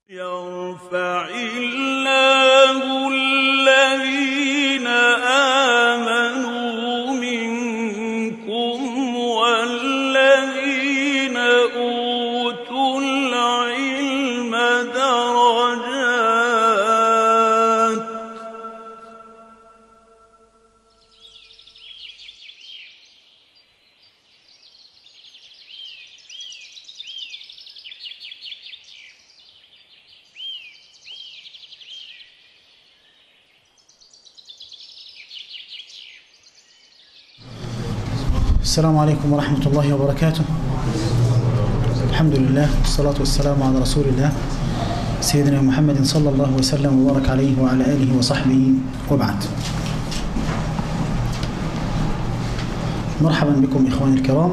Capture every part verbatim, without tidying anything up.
يرفع الله الذين آمنوا منكم والذين أوتوا العلم درجات السلام عليكم ورحمة الله وبركاته. الحمد لله والصلاة والسلام على رسول الله سيدنا محمد صلى الله وسلم وبارك عليه وعلى آله وصحبه وبعد. مرحبا بكم إخواني الكرام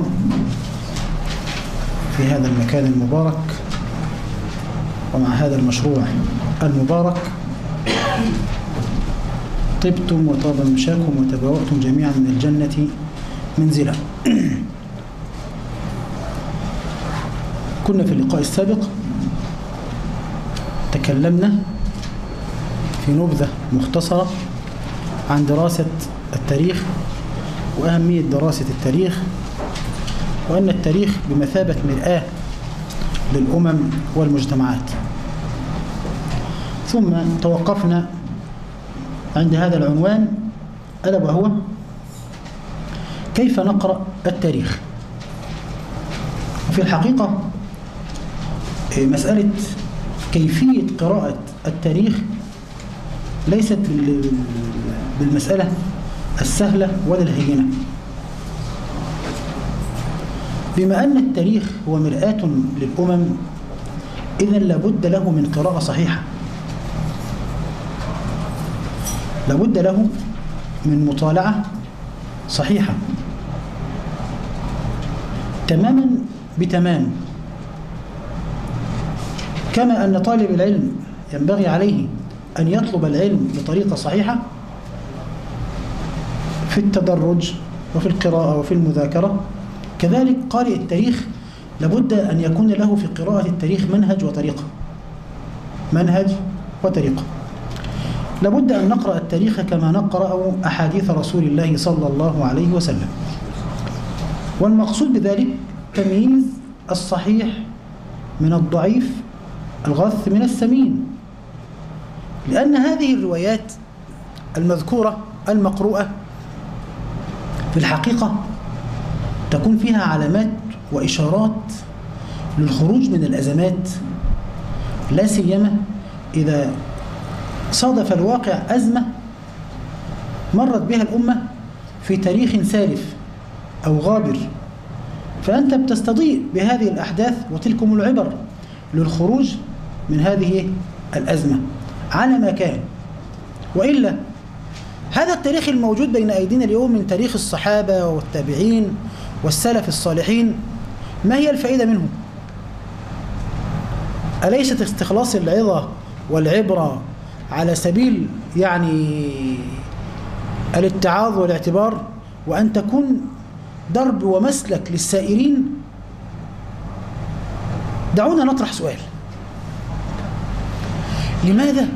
في هذا المكان المبارك ومع هذا المشروع المبارك. طبتم وطاب ممشاكم وتبوأتم جميعا من الجنة منزلا. كنا في اللقاء السابق تكلمنا في نبذة مختصرة عن دراسة التاريخ وأهمية دراسة التاريخ، وأن التاريخ بمثابة مرآة للأمم والمجتمعات. ثم توقفنا عند هذا العنوان ألا وهو كيف نقرأ التاريخ. في الحقيقة مسألة كيفية قراءة التاريخ ليست بالمسألة السهلة ولا الهينة. بما أن التاريخ هو مرآة للأمم، إذن لابد له من قراءة صحيحة، لابد له من مطالعة صحيحة تماما بتمام. كما أن طالب العلم ينبغي عليه أن يطلب العلم بطريقة صحيحة في التدرج وفي القراءة وفي المذاكرة، كذلك قارئ التاريخ لابد أن يكون له في قراءة التاريخ منهج وطريقة منهج وطريقة لابد أن نقرأ التاريخ كما نقرأ أحاديث رسول الله صلى الله عليه وسلم. والمقصود بذلك تمييز الصحيح من الضعيف، الغث من السمين، لأن هذه الروايات المذكورة المقروءة في الحقيقة تكون فيها علامات وإشارات للخروج من الأزمات، لا سيما إذا صادف الواقع أزمة مرت بها الأمة في تاريخ سالف أو غابر، فأنت بتستضيء بهذه الأحداث وتلكم العبر للخروج من هذه الأزمة على ما كان. وإلا هذا التاريخ الموجود بين أيدينا اليوم من تاريخ الصحابة والتابعين والسلف الصالحين، ما هي الفائدة منه؟ أليست استخلاص العظة والعبرة على سبيل يعني الاتعاظ والاعتبار، وأن تكون درب ومسلك للسائرين؟ دعونا نطرح سؤال: لماذا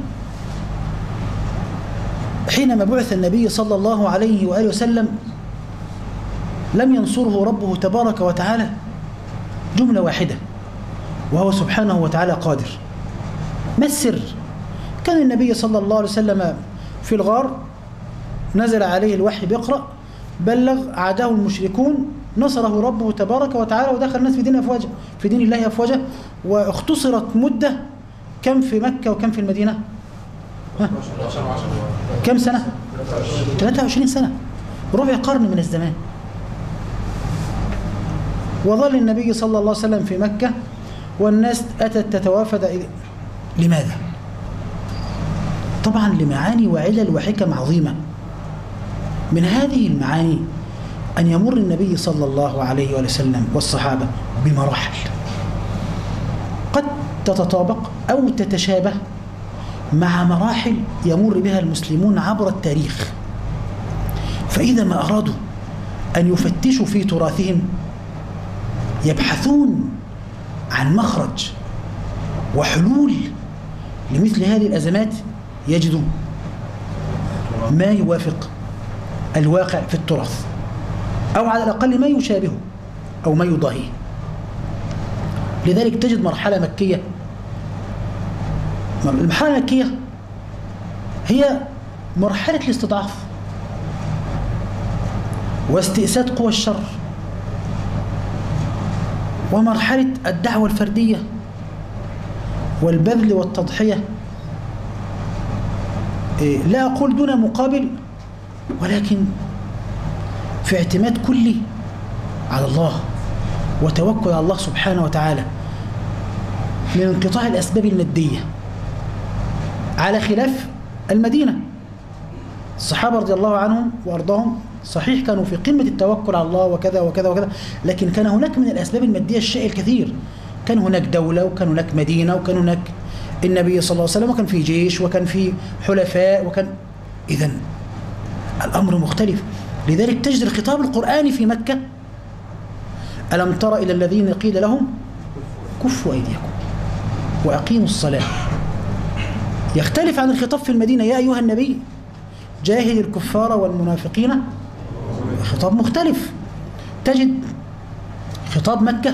حينما بعث النبي صلى الله عليه وآله وسلم لم ينصره ربه تبارك وتعالى جملة واحدة، وهو سبحانه وتعالى قادر؟ ما السر؟ كان النبي صلى الله عليه وسلم في الغار، نزل عليه الوحي بيقرأ، بلغ، عاده المشركون، نصره ربه تبارك وتعالى، ودخل الناس في دين أفواجا في دين الله أفواجا. واختصرت مدة كم في مكة وكم في المدينة؟ ها؟ كم سنة؟ ثلاثة وعشرين سنة، ربع قرن من الزمان. وظل النبي صلى الله عليه وسلم في مكة والناس أتت تتوافد. لماذا؟ طبعا لمعاني وعلل وحكم عظيمة. من هذه المعاني أن يمر النبي صلى الله عليه وسلم والصحابة بمراحل قد تتطابق أو تتشابه مع مراحل يمر بها المسلمون عبر التاريخ. فإذا ما أرادوا أن يفتشوا في تراثهم يبحثون عن مخرج وحلول لمثل هذه الأزمات يجدوا ما يوافق الواقع في التراث، أو على الأقل ما يشابهه أو ما يضاهيه. لذلك تجد مرحلة مكية. المرحلة المكية هي مرحلة الاستضعاف واستئساد قوى الشر، ومرحلة الدعوة الفردية والبذل والتضحية، لا أقول دون مقابل، ولكن في اعتماد كلي على الله وتوكل على الله سبحانه وتعالى، من انقطاع الأسباب المادية، على خلاف المدينة. الصحابة رضي الله عنهم وأرضاهم صحيح كانوا في قمة التوكل على الله وكذا وكذا وكذا، لكن كان هناك من الأسباب المادية الشيء الكثير. كان هناك دولة، وكان هناك مدينة، وكان هناك النبي صلى الله عليه وسلم، وكان في جيش، وكان في حلفاء، وكان إذن الأمر مختلف. لذلك تجد الخطاب القرآني في مكة: ألم تر إلى الذين قيل لهم كفوا أيديكم وأقيموا الصلاة. يختلف عن الخطاب في المدينة: يا أيها النبي جاهد الكفار والمنافقين. خطاب مختلف. تجد خطاب مكة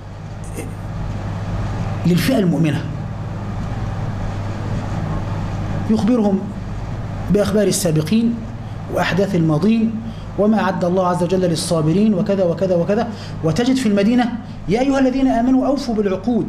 للفئة المؤمنة، يخبرهم بأخبار السابقين وأحداث الماضين وما أعد الله عز وجل للصابرين وكذا وكذا وكذا. وتجد في المدينة: يا أيها الذين آمنوا أوفوا بالعقود.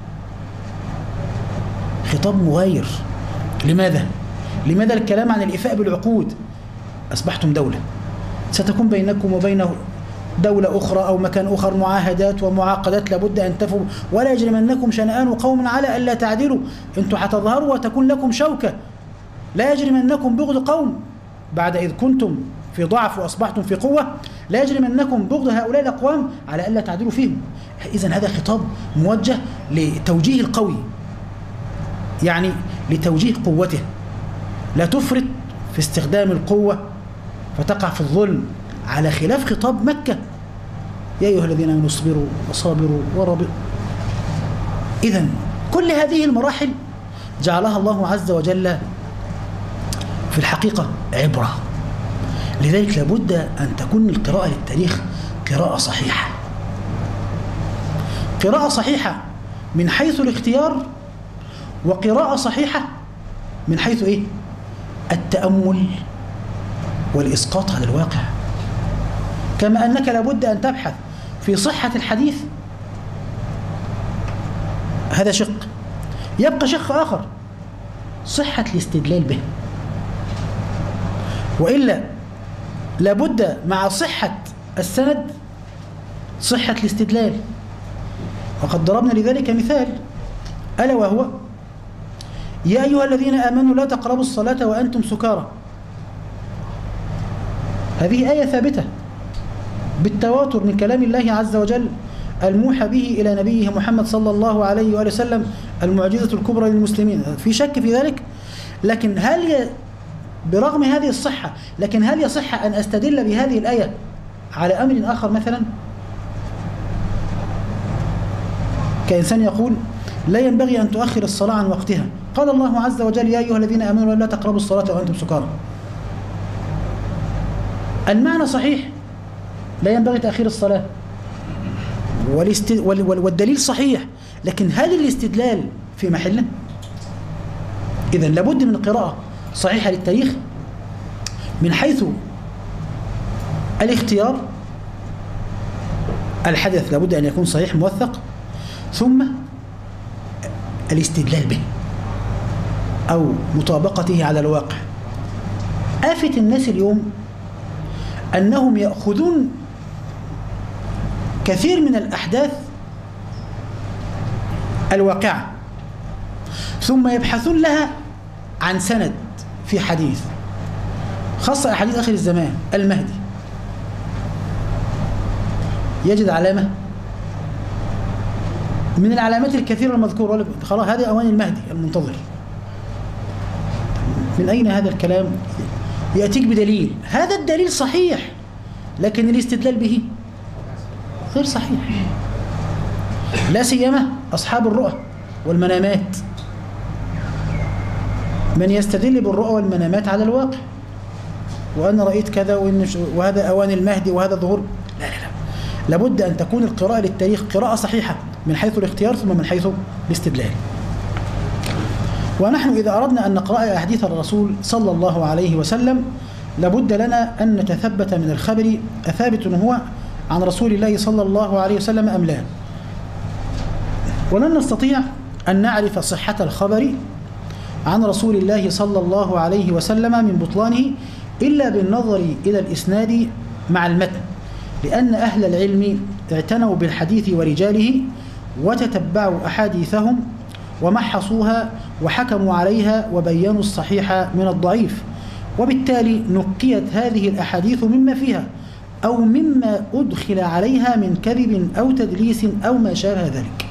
خطاب مغاير. لماذا؟ لماذا الكلام عن الإفاء بالعقود؟ أصبحتم دولة، ستكون بينكم وبينه دولة أخرى أو مكان آخر معاهدات ومعاقدات لابد أن تفوا، ولا يجرمنكم شنآن قوم على ألا تعدلوا، أنتم حتظهروا وتكون لكم شوكة. لا يجرمنكم بغض قوم بعد إذ كنتم في ضعف وأصبحتم في قوة، لا يجرمنكم بغض هؤلاء الأقوام على ألا تعدلوا فيهم. إذن هذا خطاب موجه لتوجيه القوي، يعني لتوجيه قوته، لا تفرط في استخدام القوة فتقع في الظلم، على خلاف خطاب مكة: يا أيها الذين آمنوا اصبروا وصابروا ورابطوا. إذن كل هذه المراحل جعلها الله عز وجل في الحقيقة عبرة. لذلك لابد أن تكون القراءة للتاريخ قراءة صحيحة، قراءة صحيحة من حيث الاختيار، وقراءة صحيحة من حيث إيه؟ التأمل والإسقاط على الواقع. كما أنك لابد أن تبحث في صحة الحديث، هذا شق. يبقى شق آخر: صحة الاستدلال به. وإلا لابد مع صحة السند صحة الاستدلال. وقد ضربنا لذلك مثال، ألا وهو: يا أيها الذين آمنوا لا تقربوا الصلاة وأنتم سكارى. هذه آية ثابتة بالتواتر من كلام الله عز وجل الموحى به إلى نبيه محمد صلى الله عليه وآله وسلم، المعجزة الكبرى للمسلمين. في شك في ذلك؟ لكن هل ي... برغم هذه الصحة، لكن هل يصح أن أستدل بهذه الآية على أمر آخر؟ مثلا كإنسان يقول: لا ينبغي أن تؤخر الصلاة عن وقتها. قال الله عز وجل: يا أيها الذين آمنوا لا تقربوا الصلاة وأنتم سكارى. المعنى صحيح، لا ينبغي تأخير الصلاة، والاست... والدليل صحيح، لكن هل الاستدلال في محله؟ إذن لابد من قراءة صحيحة للتاريخ من حيث الاختيار. الحدث لابد أن يكون صحيح موثق، ثم الاستدلال به أو مطابقته على الواقع. آفة الناس اليوم أنهم يأخذون كثير من الأحداث الواقعة ثم يبحثون لها عن سند في حديث، خاصة أحاديث آخر الزمان. المهدي يجد علامة من العلامات الكثيرة المذكورة، خلاص هذا أوان المهدي المنتظر. من أين هذا الكلام؟ يأتيك بدليل، هذا الدليل صحيح لكن الاستدلال به غير صحيح. لا سيما أصحاب الرؤى والمنامات، من يستدل بالرؤى والمنامات على الواقع، وأنا رأيت كذا وإن وهذا أوان المهدي وهذا ظهور. لا لا لا، لابد أن تكون القراءة للتاريخ قراءة صحيحة من حيث الاختيار ثم من حيث الاستدلال. ونحن إذا أردنا أن نقرأ أحاديث الرسول صلى الله عليه وسلم لابد لنا أن نتثبت من الخبر أثابت هو عن رسول الله صلى الله عليه وسلم أم لا. ولن نستطيع أن نعرف صحة الخبر عن رسول الله صلى الله عليه وسلم من بطلانه إلا بالنظر إلى الإسناد مع المتن، لأن أهل العلم اعتنوا بالحديث ورجاله وتتبعوا أحاديثهم ومحصوها وحكموا عليها وبينوا الصحيح من الضعيف، وبالتالي نقيت هذه الأحاديث مما فيها أو مما أدخل عليها من كذب أو تدليس أو ما شابه ذلك.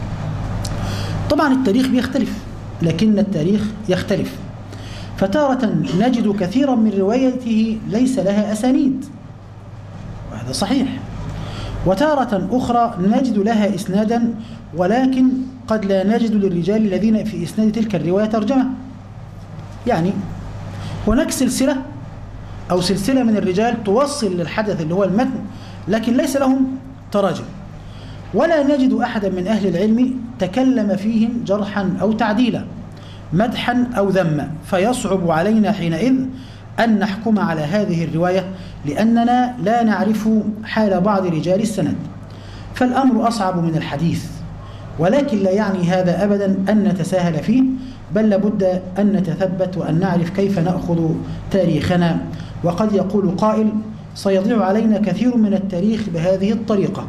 طبعا التاريخ بيختلف، لكن التاريخ يختلف، فتارة نجد كثيرا من روايته ليس لها أسانيد وهذا صحيح، وتارة أخرى نجد لها إسنادا ولكن قد لا نجد للرجال الذين في إسناد تلك الرواية ترجمة. يعني هناك سلسلة أو سلسلة من الرجال توصل للحدث اللي هو المتن لكن ليس لهم تراجم، ولا نجد أحدا من أهل العلم تكلم فيهم جرحا أو تعديلا، مدحا أو ذما، فيصعب علينا حينئذ أن نحكم على هذه الرواية لأننا لا نعرف حال بعض رجال السند، فالأمر أصعب من الحديث، ولكن لا يعني هذا أبدا أن نتساهل فيه، بل لابد أن نتثبت وأن نعرف كيف نأخذ تاريخنا. وقد يقول قائل سيضيع علينا كثير من التاريخ بهذه الطريقة،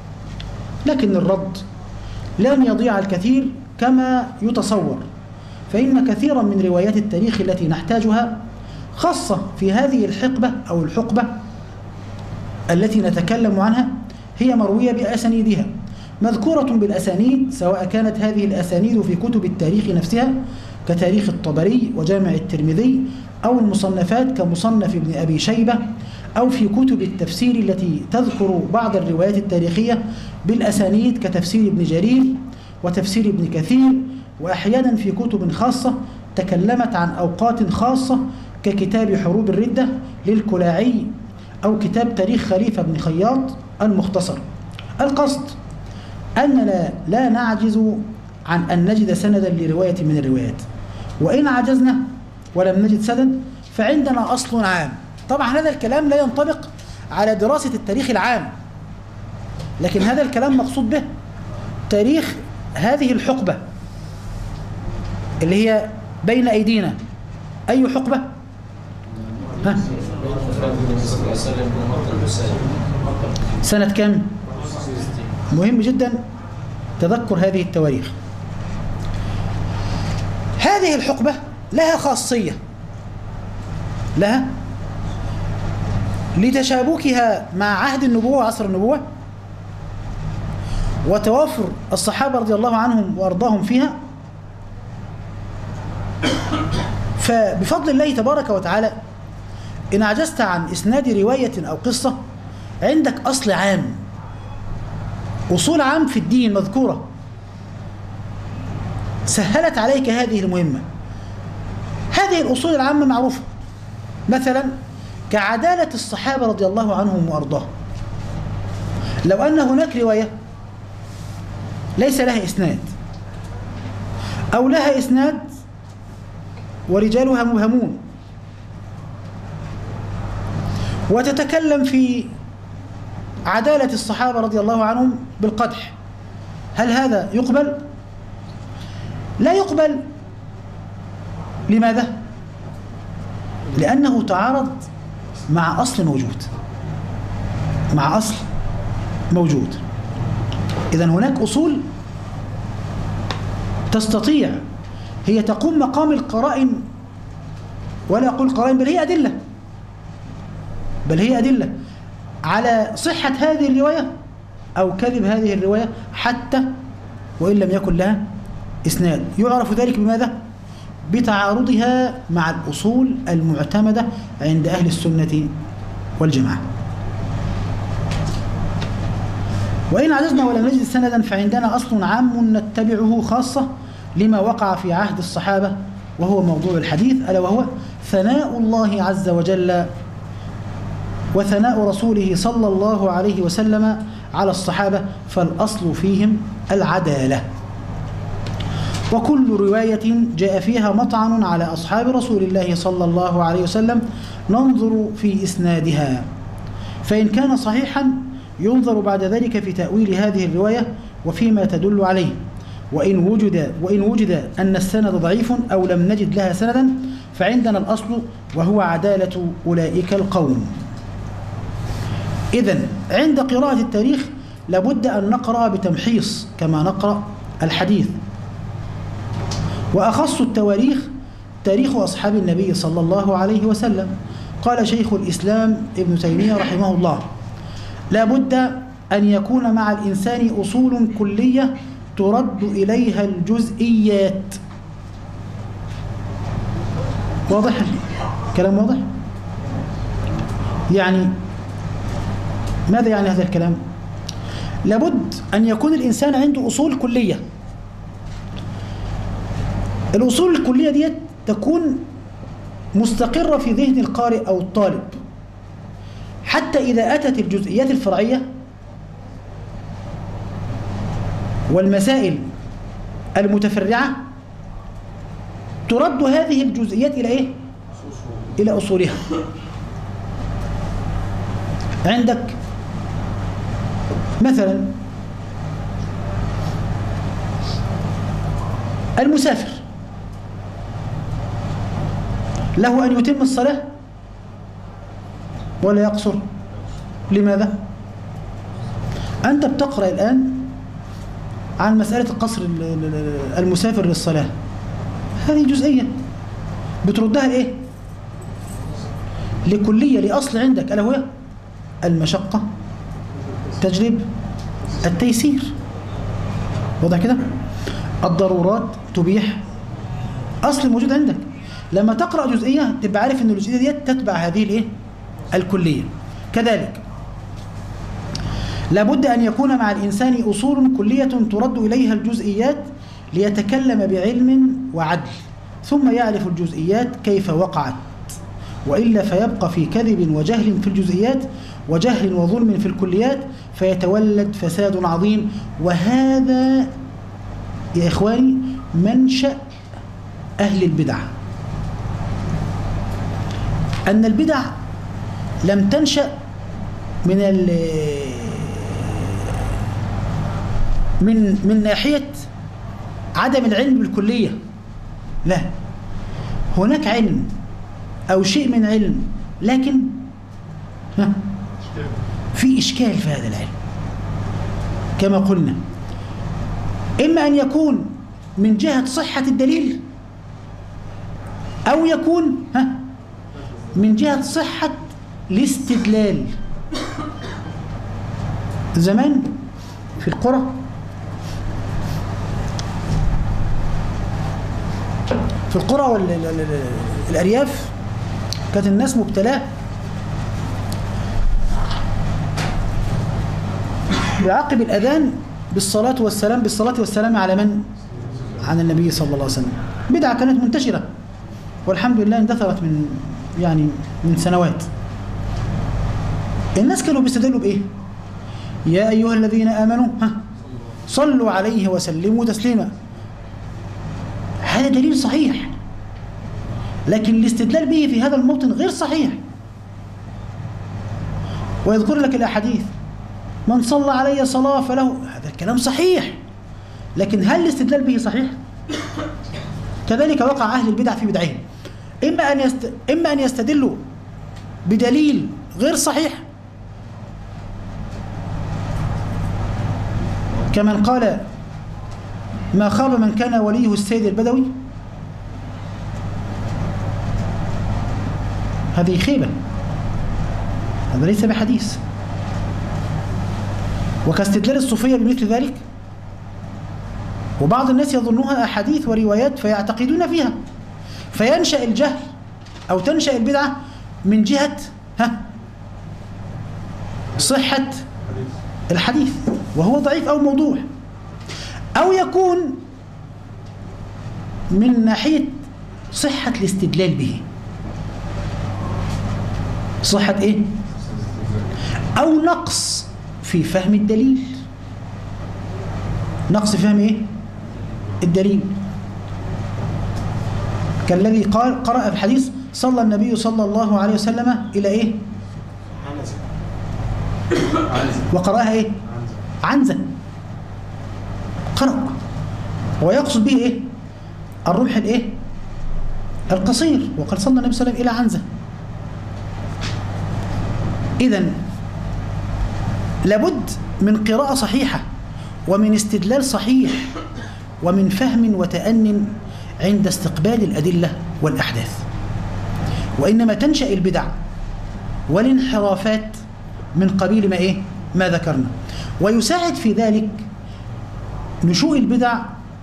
لكن الرد لن يضيع الكثير كما يتصور، فإن كثيرا من روايات التاريخ التي نحتاجها خاصة في هذه الحقبة أو الحقبة التي نتكلم عنها هي مروية بأسانيدها، مذكورة بالأسانيد، سواء كانت هذه الأسانيد في كتب التاريخ نفسها كتاريخ الطبري وجامع الترمذي، أو المصنفات كمصنف ابن أبي شيبة، أو في كتب التفسير التي تذكر بعض الروايات التاريخية بالأسانيد كتفسير ابن جرير وتفسير ابن كثير، وأحيانا في كتب خاصة تكلمت عن أوقات خاصة ككتاب حروب الردة للكلاعي أو كتاب تاريخ خليفة بن خياط المختصر. القصد أننا لا نعجز عن أن نجد سندا لرواية من الروايات، وإن عجزنا ولم نجد سند فعندنا أصل عام. طبعا هذا الكلام لا ينطبق على دراسة التاريخ العام، لكن هذا الكلام مقصود به تاريخ هذه الحقبة اللي هي بين أيدينا. أي حقبة؟ ها؟ سنة كم؟ مهم جدا تذكر هذه التواريخ. هذه الحقبة لها خاصية، لها لتشابكها مع عهد النبوة وعصر النبوة وتوافر الصحابة رضي الله عنهم وأرضاهم فيها، فبفضل الله تبارك وتعالى إن عجزت عن إسناد رواية أو قصة عندك أصل عام، أصول عام في الدين مذكورة سهلت عليك هذه المهمة. هذه الأصول العامة معروفة، مثلا كعدالة الصحابة رضي الله عنهم وأرضاهم. لو أن هناك رواية ليس لها إسناد أو لها إسناد ورجالها مبهمون وتتكلم في عدالة الصحابة رضي الله عنهم بالقدح، هل هذا يقبل؟ لا يقبل. لماذا؟ لأنه تعارض مع أصل موجود، مع أصل موجود. إذن هناك أصول تستطيع هي تقوم مقام القرائن، ولا أقول قرائن بل هي أدلة، بل هي أدلة على صحة هذه الرواية أو كذب هذه الرواية حتى وإن لم يكن لها إسناد. يعرف ذلك بماذا؟ بتعارضها مع الأصول المعتمدة عند أهل السنة والجماعة. وإن عجزنا ولم نجد سندا فعندنا أصل عام نتبعه خاصة لما وقع في عهد الصحابة وهو موضوع الحديث، ألا وهو ثناء الله عز وجل وثناء رسوله صلى الله عليه وسلم على الصحابة، فالأصل فيهم العدالة. وكل رواية جاء فيها مطعن على أصحاب رسول الله صلى الله عليه وسلم ننظر في إسنادها، فإن كان صحيحا ينظر بعد ذلك في تأويل هذه الرواية وفيما تدل عليه، وإن وجد, وإن وجد أن السند ضعيف أو لم نجد لها سندا فعندنا الأصل وهو عدالة أولئك القوم. إذن عند قراءة التاريخ لابد أن نقرأ بتمحيص كما نقرأ الحديث. وأخص التواريخ تاريخ أصحاب النبي صلى الله عليه وسلم. قال شيخ الإسلام ابن تيمية رحمه الله: لا بد أن يكون مع الإنسان أصول كلية ترد إليها الجزئيات. واضح؟ كلام واضح؟ يعني ماذا يعني هذا الكلام؟ لابد أن يكون الإنسان عنده أصول كلية. الأصول الكلية دي تكون مستقرة في ذهن القارئ أو الطالب، حتى إذا أتت الجزئيات الفرعية والمسائل المتفرعة ترد هذه الجزئيات إلى إيه؟ إلى أصولها. عندك مثلا المسافر له أن يتم الصلاة ولا يقصر؟ لماذا؟ أنت بتقرأ الآن عن مسألة القصر المسافر للصلاة، هذه جزئية بتردها لإيه؟ لكلية، لأصل عندك ألا هو المشقة تجلب التيسير. وضع كده؟ الضرورات تبيح، أصل موجود عندك. لما تقرأ جزئية تبقى عارف أن الجزئية دي تتبع هذه الإيه؟ الكلية. كذلك لابد أن يكون مع الإنسان أصول كلية ترد إليها الجزئيات ليتكلم بعلم وعدل، ثم يعرف الجزئيات كيف وقعت، وإلا فيبقى في كذب وجهل في الجزئيات وجهل وظلم في الكليات، فيتولد فساد عظيم. وهذا يا إخواني منشأ أهل البدع، أن البدع لم تنشأ من من من ناحية عدم العلم بالكلية، لا، هناك علم أو شيء من علم، لكن ها في إشكال في هذا العلم كما قلنا، إما أن يكون من جهة صحة الدليل أو يكون ها من جهة صحة الاستدلال. زمان في القرى في القرى والأرياف كانت الناس مبتلاة بعقب الأذان بالصلاة والسلام بالصلاة والسلام على من؟ عن النبي صلى الله عليه وسلم. بدعة كانت منتشرة والحمد لله اندثرت من يعني من سنوات. الناس كانوا بيستدلوا بإيه؟ يا أيها الذين آمنوا ها صلوا عليه وسلموا تسليما. هذا دليل صحيح، لكن الاستدلال به في هذا الموطن غير صحيح. ويذكر لك الأحاديث من صلى علي صلاة فله، هذا الكلام صحيح، لكن هل الاستدلال به صحيح؟ كذلك وقع أهل البدع في بدعهم، إما أن يست... إما أن يستدلوا بدليل غير صحيح كمن قال ما خاب من كان وليه السيد البدوي، هذه خيبة، هذا ليس بحديث. وكاستدلال الصوفية بمثل ذلك، وبعض الناس يظنها أحاديث وروايات فيعتقدون فيها، فينشأ الجهل أو تنشأ البدعة من جهة ها صحة الحديث وهو ضعيف أو موضوع، أو يكون من ناحية صحة الاستدلال به. صحة إيه؟ أو نقص في فهم الدليل. نقص في فهم إيه؟ الدليل. كالذي قال قرأ في الحديث صلى النبي صلى الله عليه وسلم إلى إيه؟ وقرأها إيه؟ عنزة. قرأ ويقصد به إيه؟ الرمح الإيه؟ القصير. وقال صلى النبي صلى الله عليه وسلم إلى عنزة. إذن لابد من قراءة صحيحة ومن استدلال صحيح ومن فهم وتأن عند استقبال الأدلة والأحداث. وإنما تنشأ البدع والانحرافات من قبيل ما إيه؟ ما ذكرنا. ويساعد في ذلك نشوء البدع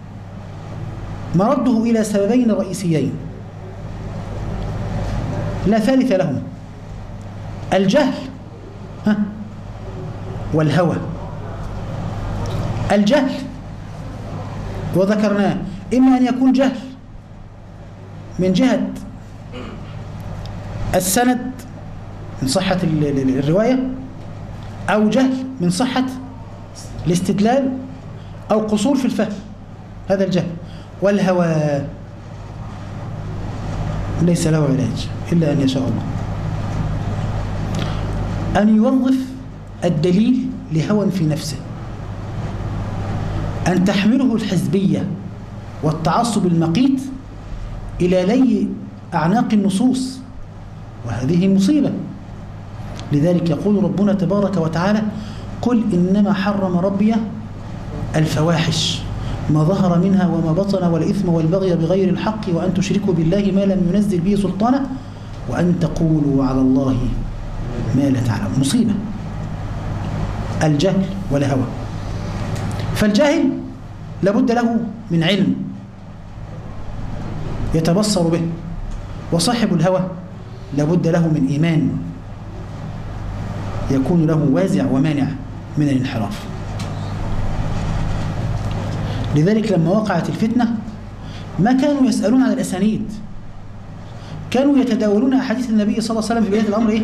مرده إلى سببين رئيسيين لا ثالث لهم: الجهل والهوى. الجهل وذكرناه إما أن يكون جهل من جهة السند من صحة الرواية، أو جهل من صحة الاستدلال، أو قصور في الفهم. هذا الجهل. والهوى ليس له علاج إلا أن يشاء الله، أن يوظف الدليل لهوى في نفسه، أن تحمله الحزبية والتعصب المقيت إلى لي أعناق النصوص، وهذه مصيبة. لذلك يقول ربنا تبارك وتعالى: قل إنما حرم ربي الفواحش ما ظهر منها وما بطن والإثم والبغي بغير الحق وأن تشركوا بالله ما لم ينزل به سلطانا وأن تقولوا على الله ما لا تعلم. مصيبة الجهل والهوى. فالجاهل لابد له من علم يتبصر به، وصاحب الهوى لابد له من إيمان يكون له وازع ومانع من الانحراف. لذلك لما وقعت الفتنة ما كانوا يسألون عن الأسانيد، كانوا يتداولون أحاديث النبي صلى الله عليه وسلم في بداية الأمر. إيه؟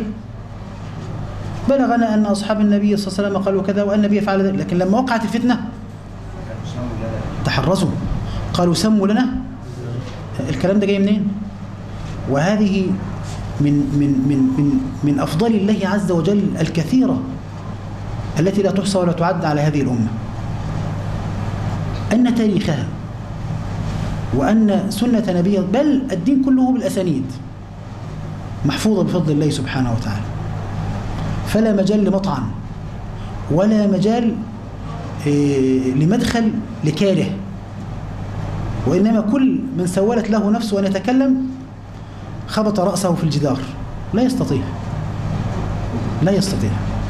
بلغنا أن أصحاب النبي صلى الله عليه وسلم قالوا كذا وأن النبي فعل ذلك. لكن لما وقعت الفتنة تحرزوا، قالوا سموا لنا. الكلام ده جاي منين؟ وهذه من من من من من أفضال الله عز وجل الكثيرة التي لا تحصى ولا تعد على هذه الأمة، أن تاريخها وأن سنة نبيه بل الدين كله بالأسانيد محفوظة بفضل الله سبحانه وتعالى. فلا مجال لمطعن ولا مجال لمدخل لكاره، وإنما كل من سولت له نفسه أن يتكلم خبط رأسه في الجدار. لا يستطيع لا يستطيع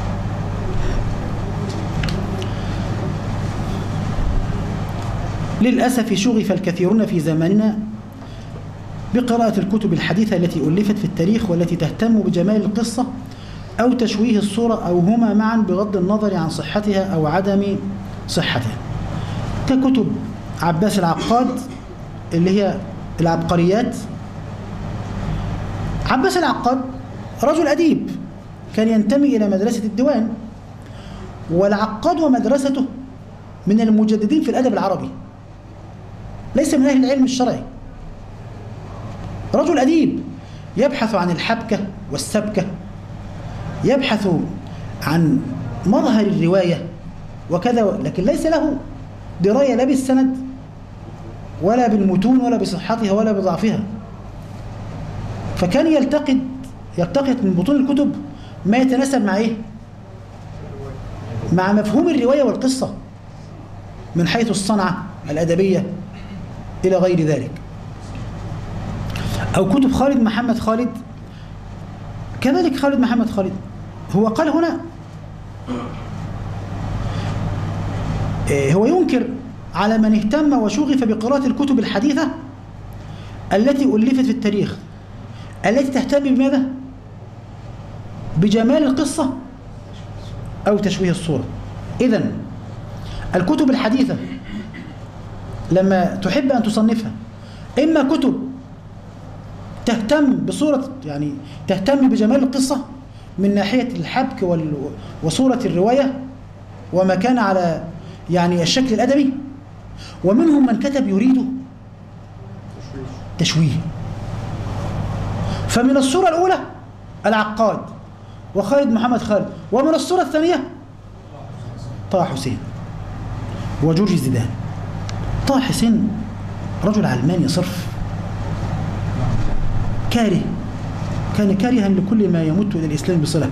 للأسف شغف الكثيرون في زماننا بقراءة الكتب الحديثة التي ألفت في التاريخ والتي تهتم بجمال القصة أو تشويه الصورة أو هما معا بغض النظر عن صحتها أو عدم صحتها، ككتب عباس العقاد اللي هي العبقريات. عباس العقاد رجل أديب كان ينتمي إلى مدرسة الديوان، والعقاد ومدرسته من المجددين في الأدب العربي، ليس من أهل العلم الشرعي. رجل أديب يبحث عن الحبكة والسبكة، يبحث عن مظهر الرواية وكذا، لكن ليس له دراية لا بالسند ولا بالمتون ولا بصحتها ولا بضعفها. فكان يلتقط يلتقط من بطون الكتب ما يتناسب مع إيه؟ مع مفهوم الرواية والقصة من حيث الصنعة الأدبية إلى غير ذلك. أو كتب خالد محمد خالد كذلك. خالد محمد خالد هو قال هنا هو ينكر على من اهتم وشغف بقراءة الكتب الحديثة التي ألفت في التاريخ التي تهتم بماذا؟ بجمال القصة أو تشويه الصورة. إذن الكتب الحديثة لما تحب أن تصنفها إما كتب تهتم بصورة، يعني تهتم بجمال القصة من ناحية الحبك وال... وصورة الرواية وما كان على يعني الشكل الأدبي، ومنهم من كتب يريد تشويه. فمن الصورة الأولى العقاد وخالد محمد خالد، ومن الصورة الثانية طه حسين وجورج زيدان. طه حسين رجل علماني صرف، كاره، كان كارها لكل ما يمت إلى الإسلام بصلة.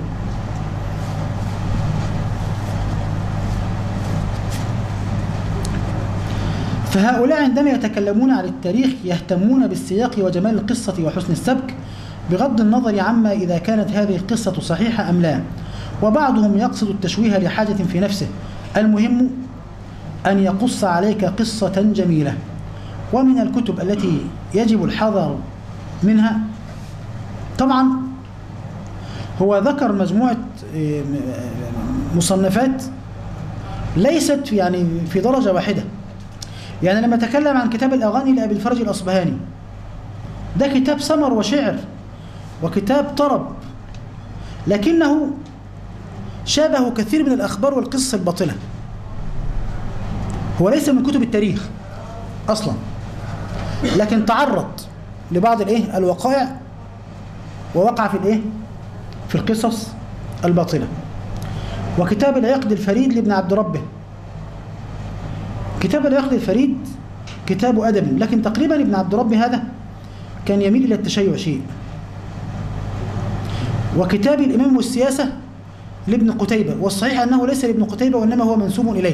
فهؤلاء عندما يتكلمون عن التاريخ يهتمون بالسياق وجمال القصة وحسن السبك بغض النظر عما إذا كانت هذه القصة صحيحة أم لا، وبعضهم يقصد التشويه لحاجة في نفسه. المهم أن يقص عليك قصة جميلة. ومن الكتب التي يجب الحذر منها طبعا هو ذكر مجموعة مصنفات ليست يعني في درجة واحدة. يعني لما تكلم عن كتاب الأغاني لأبي الفرج الأصبهاني، ده كتاب سمر وشعر وكتاب طرب، لكنه شابه كثير من الأخبار والقصص الباطلة. هو ليس من كتب التاريخ أصلا، لكن تعرض لبعض الإيه الوقائع ووقع في الإيه في القصص الباطلة. وكتاب العقد الفريد لابن عبد ربه، كتاب العقد الفريد كتاب أدب، لكن تقريبا ابن عبد ربه هذا كان يميل إلى التشيع شيء. وكتاب الإمام والسياسة لابن قتيبة، والصحيح أنه ليس لابن قتيبة وإنما هو منسوب إليه.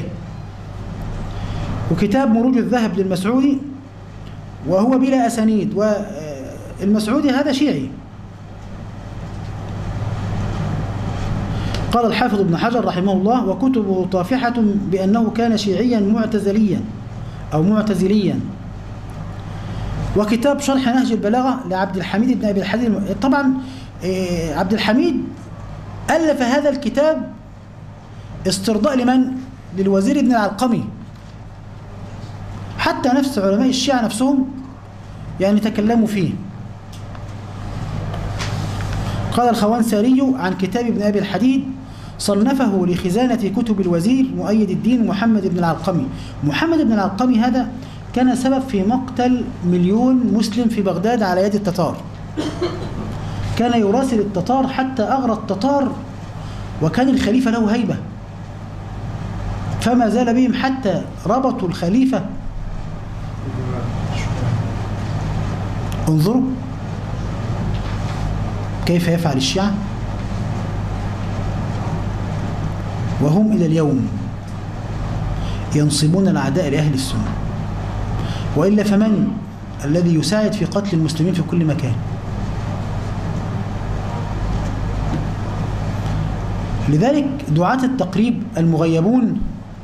وكتاب مروج الذهب للمسعودي وهو بلا أسانيد، والمسعودي هذا شيعي. قال الحافظ ابن حجر رحمه الله: وكتبه طافحة بأنه كان شيعيا معتزليا أو معتزليا. وكتاب شرح نهج البلاغة لعبد الحميد بن أبي الحديد، طبعا عبد الحميد ألف هذا الكتاب استرضاء لمن؟ للوزير ابن العلقمي. حتى نفس علماء الشيعة نفسهم يعني تكلموا فيه. قال الخوانساري عن كتاب ابن أبي الحديد: صنفه لخزانة كتب الوزير مؤيد الدين محمد بن العلقمي. محمد بن العلقمي هذا كان سبب في مقتل مليون مسلم في بغداد على يد التتار. كان يراسل التتار حتى أغرى التتار، وكان الخليفة له هيبة، فما زال بهم حتى ربطوا الخليفة. انظروا كيف يفعل الشيعة، وهم إلى اليوم ينصبون الأعداء لأهل السنة، وإلا فمن الذي يساعد في قتل المسلمين في كل مكان؟ لذلك دعاة التقريب المغيبون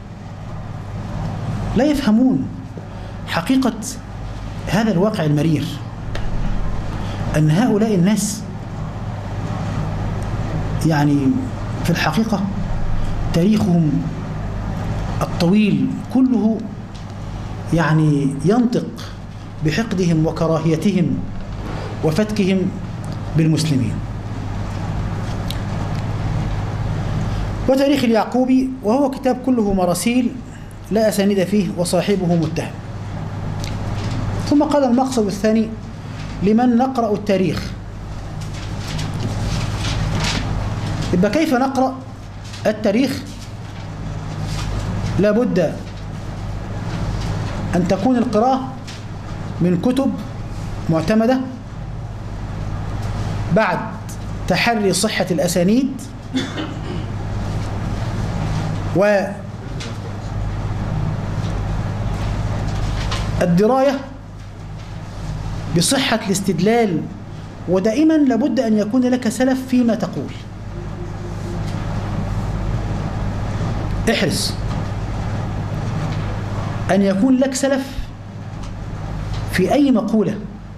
لا يفهمون حقيقة هذا الواقع المرير، أن هؤلاء الناس يعني في الحقيقة تاريخهم الطويل كله يعني ينطق بحقدهم وكراهيتهم وفتكهم بالمسلمين. وتاريخ اليعقوبي وهو كتاب كله مراسيل لا أسانيد فيه وصاحبه متهم. ثم قال المقصد الثاني لمن نقرأ التاريخ. يبقى كيف نقرأ التاريخ؟ لابد أن تكون القراءة من كتب معتمدة بعد تحري صحة الأسانيد والدراية بصحة الاستدلال، ودائما لابد أن يكون لك سلف فيما تقول. احرص أن يكون لك سلف في أي مقولة،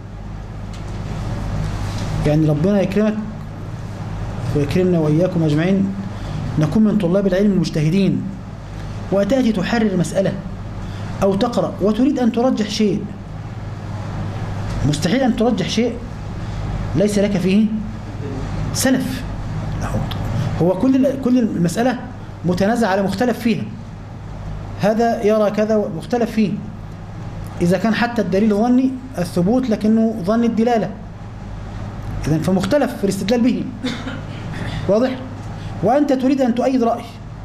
يعني ربنا يكرمك ويكرمنا وإياكم أجمعين نكون من طلاب العلم المجتهدين، وتأتي تحرر مسألة أو تقرأ وتريد أن ترجح شيء. مستحيل أن ترجح شيء ليس لك فيه سلف. هو كل كل المسألة متنازع على مختلف فيها، هذا يرى كذا مختلف فيه. إذا كان حتى الدليل ظني الثبوت لكنه ظن الدلالة، إذن فمختلف في الاستدلال به. واضح؟ وأنت تريد أن تؤيد رأي،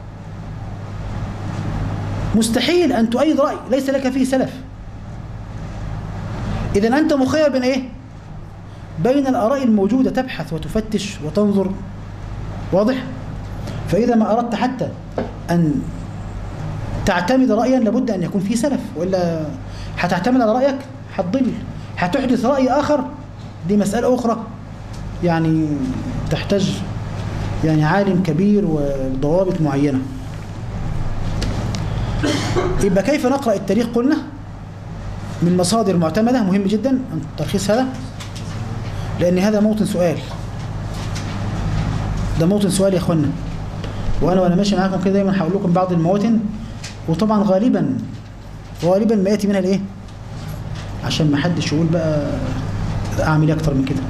مستحيل أن تؤيد رأي ليس لك فيه سلف. إذن أنت مخير بين إيه؟ بين الآراء الموجودة، تبحث وتفتش وتنظر. واضح؟ فإذا ما أردت حتى أن تعتمد رأيا لابد أن يكون فيه سلف، وإلا هتعتمد على رأيك هتضل، هتحدث رأي آخر، دي مسألة أخرى يعني تحتاج يعني عالم كبير وضوابط معينة. يبقى كيف نقرأ التاريخ؟ قلنا من مصادر معتمدة، مهم جدا ترخيص هذا، لأن هذا موطن سؤال، ده موطن سؤال يا أخوانا. وأنا وأنا ماشي معاكم كده دايما هقول لكم بعض المواطن، وطبعا غالبا غالبا ما يأتي منها الإيه؟ عشان ما حدش يقول بقى أعمل إيه أكتر من كده.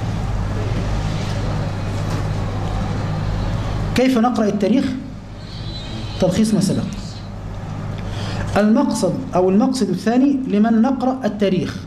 كيف نقرأ التاريخ؟ تلخيص ما سبق. المقصد أو المقصد الثاني لمن نقرأ التاريخ.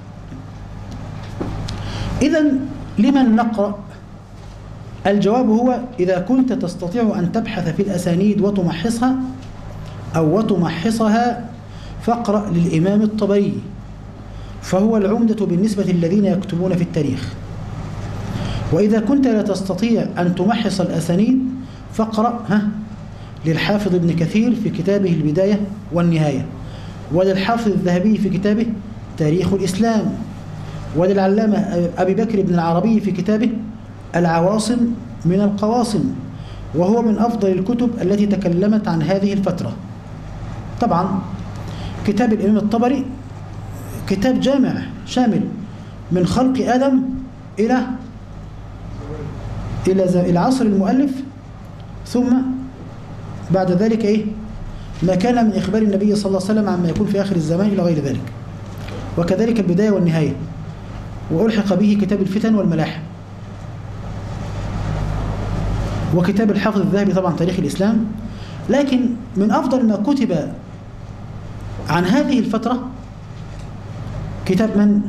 إذن لمن نقرأ؟ الجواب هو: إذا كنت تستطيع أن تبحث في الأسانيد وتمحصها أو وتمحصها فاقرأ للإمام الطبري، فهو العمدة بالنسبة للذين يكتبون في التاريخ. وإذا كنت لا تستطيع أن تمحص الأسانيد فاقرأ ها للحافظ ابن كثير في كتابه البداية والنهاية، وللحافظ الذهبي في كتابه تاريخ الإسلام، وللعلامة أبي بكر بن العربي في كتابه العواصم من القواصم، وهو من أفضل الكتب التي تكلمت عن هذه الفترة. طبعا كتاب الإمام الطبري كتاب جامع شامل من خلق آدم إلى إلى إلى عصر المؤلف، ثم بعد ذلك إيه ما كان من إخبار النبي صلى الله عليه وسلم عما يكون في آخر الزمان إلى غير ذلك، وكذلك البداية والنهاية، وألحق به كتاب الفتن والملاحم، وكتاب الحافظ الذهبي طبعا تاريخ الإسلام. لكن من أفضل ما كتب عن هذه الفترة كتاب من؟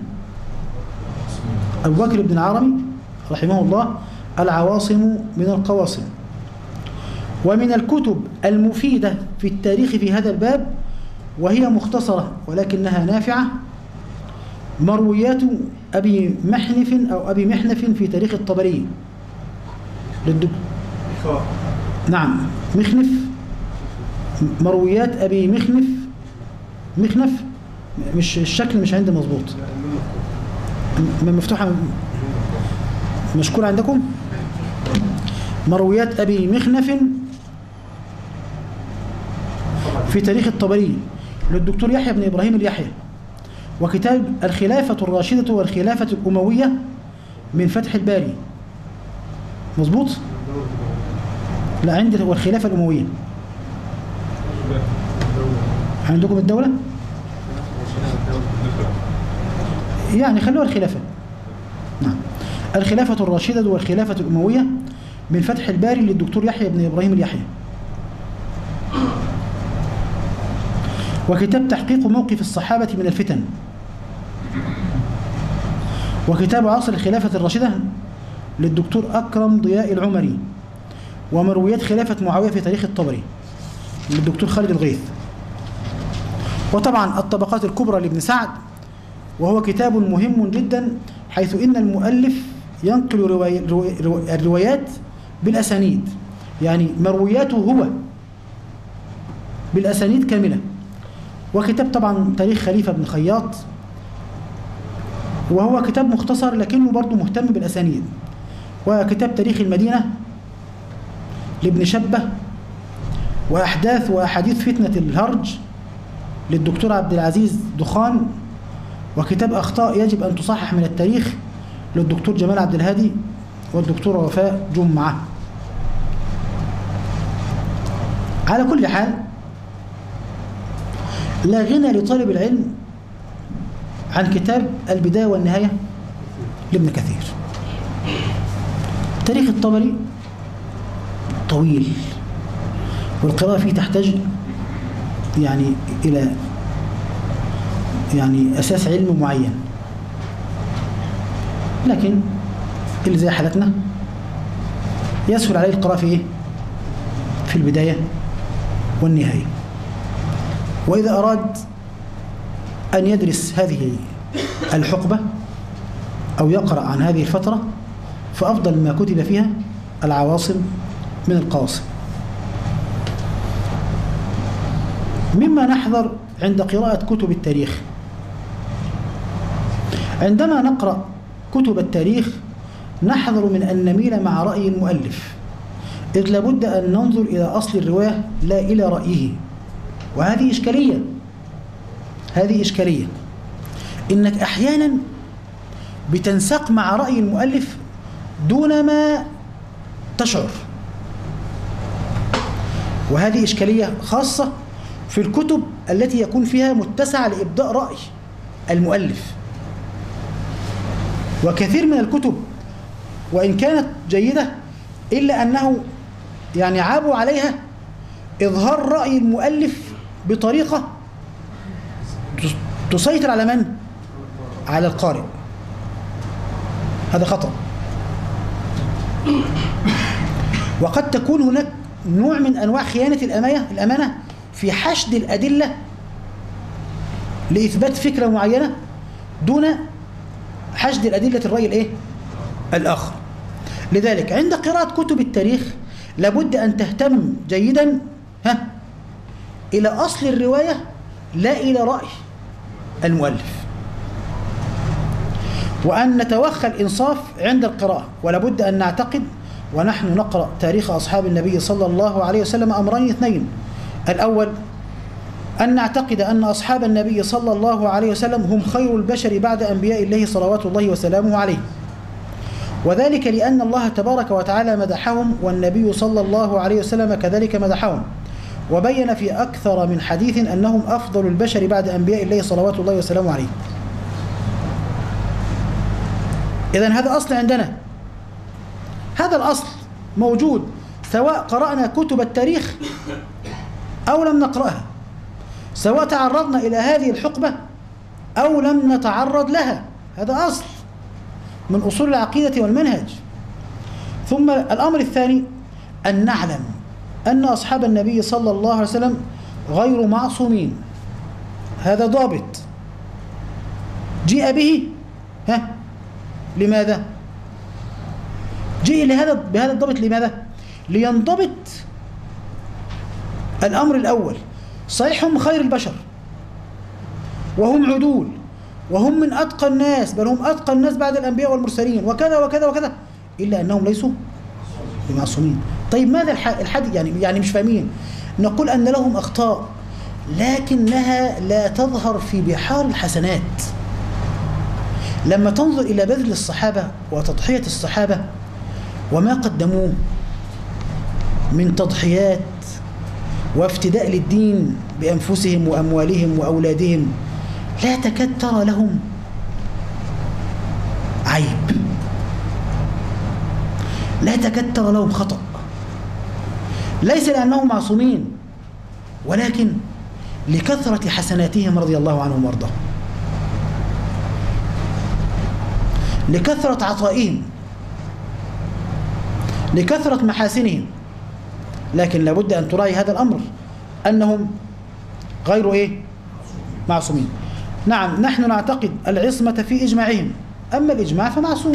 أبو بكر بن العربي رحمه الله العواصم من القواصم. ومن الكتب المفيدة في التاريخ في هذا الباب وهي مختصرة ولكنها نافعة مرويات أبي محنف أو أبي محنف في تاريخ الطبري للدك... نعم مخنف، مرويات أبي مخنف مخنف مش الشكل مش عندي مظبوط، من مفتوحة مشكور عندكم. مرويات أبي مخنف في تاريخ الطبري للدكتور يحيى بن إبراهيم اليحيى، وكتاب الخلافة الراشدة والخلافة الأموية من فتح الباري. مظبوط؟ لا عندي هو الخلافة الأموية. عندكم الدولة؟ يعني خلوها الخلافة. نعم. الخلافة الراشدة والخلافة الأموية من فتح الباري للدكتور يحيى بن إبراهيم اليحيى. وكتاب تحقيق موقف الصحابة من الفتن، وكتاب عصر الخلافة الراشدة للدكتور أكرم ضياء العمري، ومرويات خلافة معاوية في تاريخ الطبري للدكتور خالد الغيث. وطبعا الطبقات الكبرى لابن سعد، وهو كتاب مهم جدا حيث إن المؤلف ينقل رواي رواي الروايات بالأسانيد، يعني مروياته هو بالأسانيد كاملة. وكتاب طبعا تاريخ خليفة بن خياط، وهو كتاب مختصر لكنه برضه مهتم بالأسانيد. وكتاب تاريخ المدينة لابن شبة، وأحداث وأحاديث فتنة الهرج للدكتور عبد العزيز دخان، وكتاب أخطاء يجب أن تصحح من التاريخ للدكتور جمال عبد الهادي والدكتور وفاء جمعة. على كل حال لا غنى لطالب العلم عن كتاب البداية والنهاية لابن كثير. تاريخ الطبري طويل، والقراءة فيه تحتاج يعني إلى يعني أساس علم معين، لكن اللي زي حالتنا يسهل عليه القراءة في إيه؟ في البداية والنهاية. وإذا أراد أن يدرس هذه الحقبة أو يقرأ عن هذه الفترة فأفضل ما كتب فيها العواصم من القواصم. مما نحذر عند قراءة كتب التاريخ، عندما نقرأ كتب التاريخ نحذر من أن نميل مع رأي المؤلف، إذ لابد أن ننظر إلى أصل الرواية لا إلى رأيه، وهذه إشكالية. هذه إشكالية إنك أحيانا بتنساق مع رأي المؤلف دون ما تشعر، وهذه إشكالية خاصة في الكتب التي يكون فيها متسع لإبداء رأي المؤلف. وكثير من الكتب وإن كانت جيدة إلا أنه يعني عابوا عليها إظهار رأي المؤلف بطريقة تسيطر على من؟ على القارئ. هذا خطأ. وقد تكون هناك نوع من أنواع خيانة الأمانة الأمانة في حشد الأدلة لإثبات فكرة معينة دون حشد الأدلة الرأي الإيه؟ الآخر. لذلك عند قراءة كتب التاريخ لابد أن تهتم جيدا ها إلى أصل الرواية لا إلى رأي المؤلف، وأن نتوخى الإنصاف عند القراءة. ولابد أن نعتقد ونحن نقرأ تاريخ أصحاب النبي صلى الله عليه وسلم أمرين اثنين: الأول أن نعتقد أن أصحاب النبي صلى الله عليه وسلم هم خير البشر بعد أنبياء الله صلوات الله وسلامه عليه، وذلك لأن الله تبارك وتعالى مدحهم والنبي صلى الله عليه وسلم كذلك مدحهم، وبين في أكثر من حديث أنهم أفضل البشر بعد أنبياء الله صلوات الله وسلامه عليه. إذن هذا أصل عندنا، هذا الأصل موجود سواء قرأنا كتب التاريخ أو لم نقرأها، سواء تعرضنا إلى هذه الحقبة أو لم نتعرض لها. هذا أصل من أصول العقيدة والمنهج. ثم الأمر الثاني أن نعلم أن أصحاب النبي صلى الله عليه وسلم غير معصومين. هذا ضابط جيء به ها لماذا؟ جيء لهذا بهذا الضابط لماذا؟ لينضبط الأمر الأول. صحيح هم خير البشر وهم عدول وهم من أتقى الناس، بل هم أتقى الناس بعد الأنبياء والمرسلين وكذا وكذا وكذا، إلا أنهم ليسوا بمعصومين. طيب ماذا الحد يعني يعني مش فاهمين؟ نقول أن لهم أخطاء لكنها لا تظهر في بحار الحسنات. لما تنظر إلى بذل الصحابة وتضحية الصحابة وما قدموه من تضحيات وافتداء للدين بأنفسهم وأموالهم وأولادهم، لا تكاد ترى لهم عيب، لا تكاد ترى لهم خطأ، ليس لأنهم معصومين ولكن لكثرة حسناتهم رضي الله عنهم وارضاهم، لكثرة عطائهم، لكثرة محاسنهم. لكن لابد أن تراعي هذا الأمر أنهم غير إيه؟ معصومين. نعم نحن نعتقد العصمة في إجماعهم، أما الإجماع فمعصوم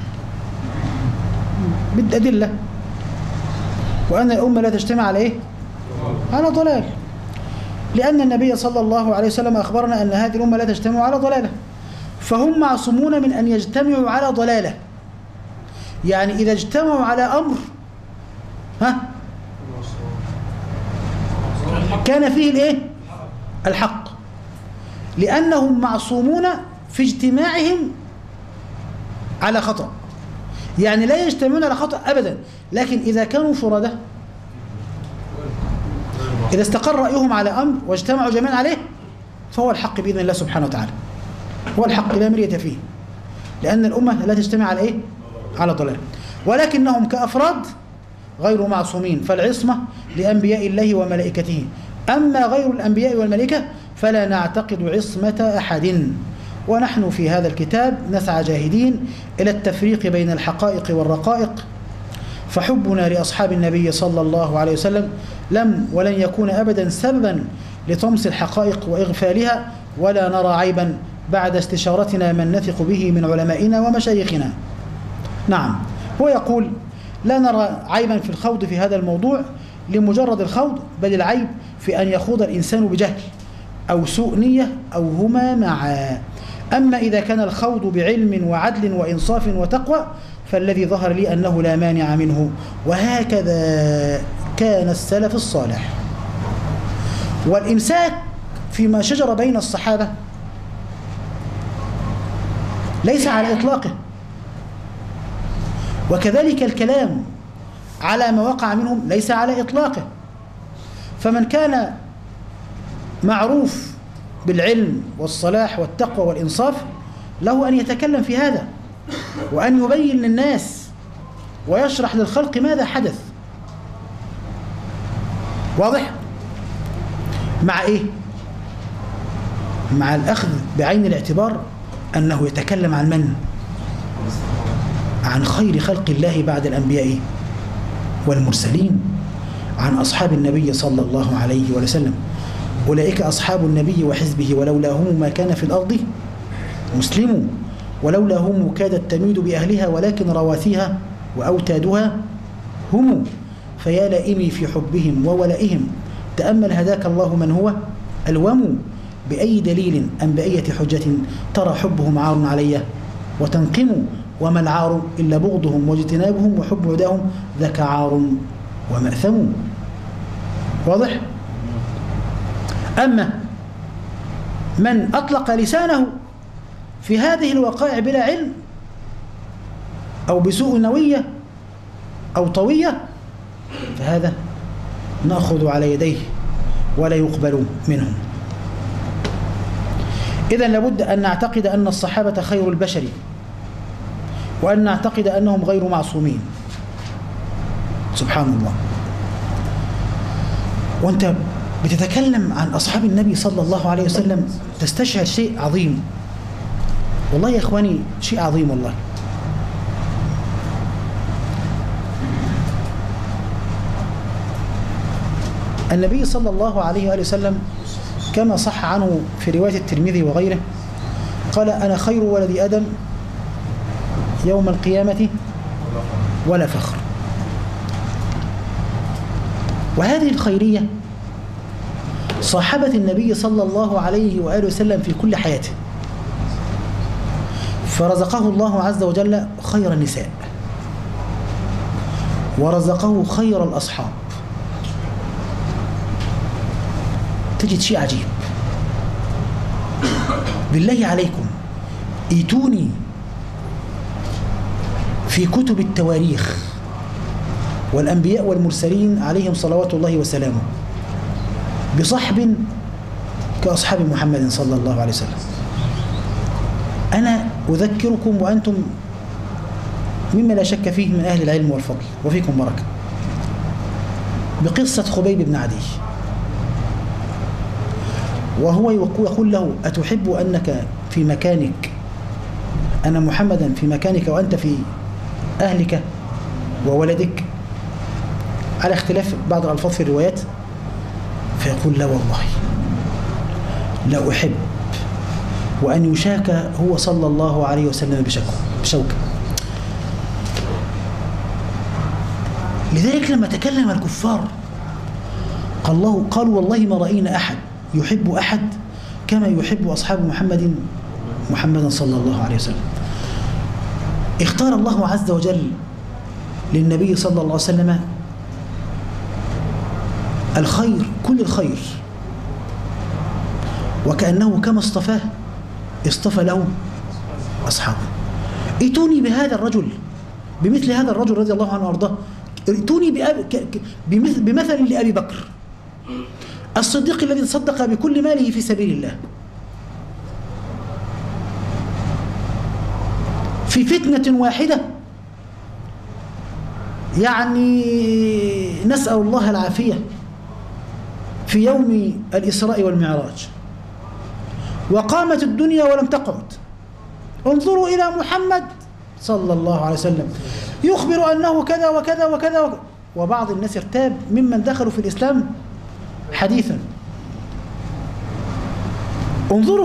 بالأدلة، وأن الأمة لا تجتمع على إيه؟ على ضلال، لأن النبي صلى الله عليه وسلم أخبرنا أن هذه الأمة لا تجتمع على ضلالة، فهم معصومون من أن يجتمعوا على ضلالة. يعني إذا اجتمعوا على أمر ها كان فيه الإيه؟ الحق، لأنهم معصومون في اجتماعهم على خطأ. يعني لا يجتمعون على خطأ أبدا، لكن إذا كانوا فرادة، إذا استقر رأيهم على أمر واجتمعوا جميعا عليه فهو الحق بإذن الله سبحانه وتعالى، هو الحق لا مرية فيه، لأن الأمة لا تجتمع على إيه؟ على ضلال. ولكنهم كأفراد غير معصومين، فالعصمة لأنبياء الله وملائكته. أما غير الأنبياء والملائكة فلا نعتقد عصمة أحد. ونحن في هذا الكتاب نسعى جاهدين إلى التفريق بين الحقائق والرقائق، فحبنا لأصحاب النبي صلى الله عليه وسلم لم ولن يكون أبدا سببا لطمس الحقائق وإغفالها، ولا نرى عيبا بعد استشارتنا من نثق به من علمائنا ومشايخنا. نعم، هو يقول لا نرى عيبا في الخوض في هذا الموضوع لمجرد الخوض، بل العيب في أن يخوض الإنسان بجهل أو سوء نية أو هما معا. أما إذا كان الخوض بعلم وعدل وإنصاف وتقوى فالذي ظهر لي أنه لا مانع منه، وهكذا كان السلف الصالح. والإمساك فيما شجر بين الصحابة ليس على إطلاقه، وكذلك الكلام على ما وقع منهم ليس على إطلاقه. فمن كان معروف بالعلم والصلاح والتقوى والإنصاف له أن يتكلم في هذا، وأن يبين للناس ويشرح للخلق ماذا حدث. واضح؟ مع إيه؟ مع الأخذ بعين الاعتبار أنه يتكلم عن من؟ عن خير خلق الله بعد الأنبياء والمرسلين، عن أصحاب النبي صلى الله عليه وسلم. أولئك أصحاب النبي وحزبه ولولا هم ما كان في الأرض مسلم، ولولا هم كادت تميد بأهلها ولكن رواسيها وأوتادها هم، فيا لائمي في حبهم وولائهم تأمل هداك الله من هو الوم، بأي دليل أم بأية حجة ترى حبهم عار علي وتنقم، وما العار إلا بغضهم واجتنابهم وحب عداهم ذاك عار ومأثم. واضح؟ أما من أطلق لسانه في هذه الوقائع بلا علم أو بسوء نوية أو طوية فهذا نأخذ على يديه ولا يقبل منهم. إذن لابد أن نعتقد أن الصحابة خير البشر، وأن نعتقد أنهم غير معصومين. سبحان الله. وأنت بتتكلم عن أصحاب النبي صلى الله عليه وسلم تستشعر شيء عظيم والله يا إخواني، شيء عظيم والله. النبي صلى الله عليه وآله وسلم كما صح عنه في رواية الترمذي وغيره قال أنا خير ولد آدم يوم القيامة ولا فخر. وهذه الخيرية صاحبت النبي صلى الله عليه وآله وسلم في كل حياته، فرزقه الله عز وجل خير النساء، ورزقه خير الأصحاب. تجد شيء عجيب. بالله عليكم ايتوني في كتب التواريخ والأنبياء والمرسلين عليهم صلوات الله وسلامه بصحب كأصحاب محمد صلى الله عليه وسلم. أنا أذكركم وأنتم مما لا شك فيه من أهل العلم والفضل وفيكم بركة بقصة خبيب بن عدي، وهو يقول له أتحب أنك في مكانك، أنا محمدا في مكانك وأنت في أهلك وولدك، على اختلاف بعض الألفاظ في الروايات. فيقول لا والله لا أحب وأن يشاك هو صلى الله عليه وسلم بشوكة. لذلك لما تكلم الكفار قال الله قالوا والله ما رأينا أحد يحب أحد كما يحب أصحاب محمد محمدا صلى الله عليه وسلم. اختار الله عز وجل للنبي صلى الله عليه وسلم الخير، كل الخير، وكأنه كما اصطفاه اصطفى له أصحابه. ائتوني بهذا الرجل، بمثل هذا الرجل رضي الله عنه وارضاه، ائتوني بمثل, بمثل لأبي بكر الصديق الذي تصدق بكل ماله في سبيل الله في فتنة واحدة يعني نسأل الله العافية في يوم الإسراء والمعراج وقامت الدنيا ولم تقعد. انظروا إلى محمد صلى الله عليه وسلم يخبر أنه كذا وكذا وكذا وكذا، وبعض الناس ارتاب ممن دخلوا في الإسلام حديثا. انظروا،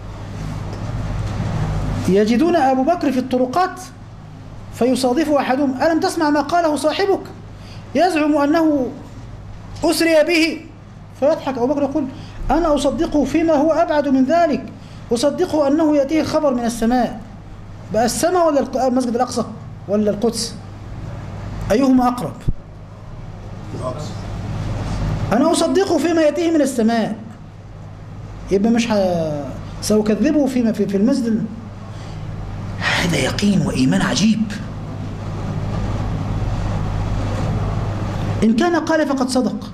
يجدون أبو بكر في الطرقات فيصادف أحدهم: ألم تسمع ما قاله صاحبك يزعم أنه أسري به؟ فيضحك أبو بكر يقول: أنا أصدقه فيما هو أبعد من ذلك، أصدقه أنه يأتيه الخبر من السماء. بقى السماء ولا المسجد الأقصى ولا القدس؟ أيهما أقرب؟ أنا أصدقه فيما يأتيه من السماء، يبقى مش ح... سأكذبه فيما في, في المسجد. هذا يقين وإيمان عجيب. إن كان قال فقد صدق.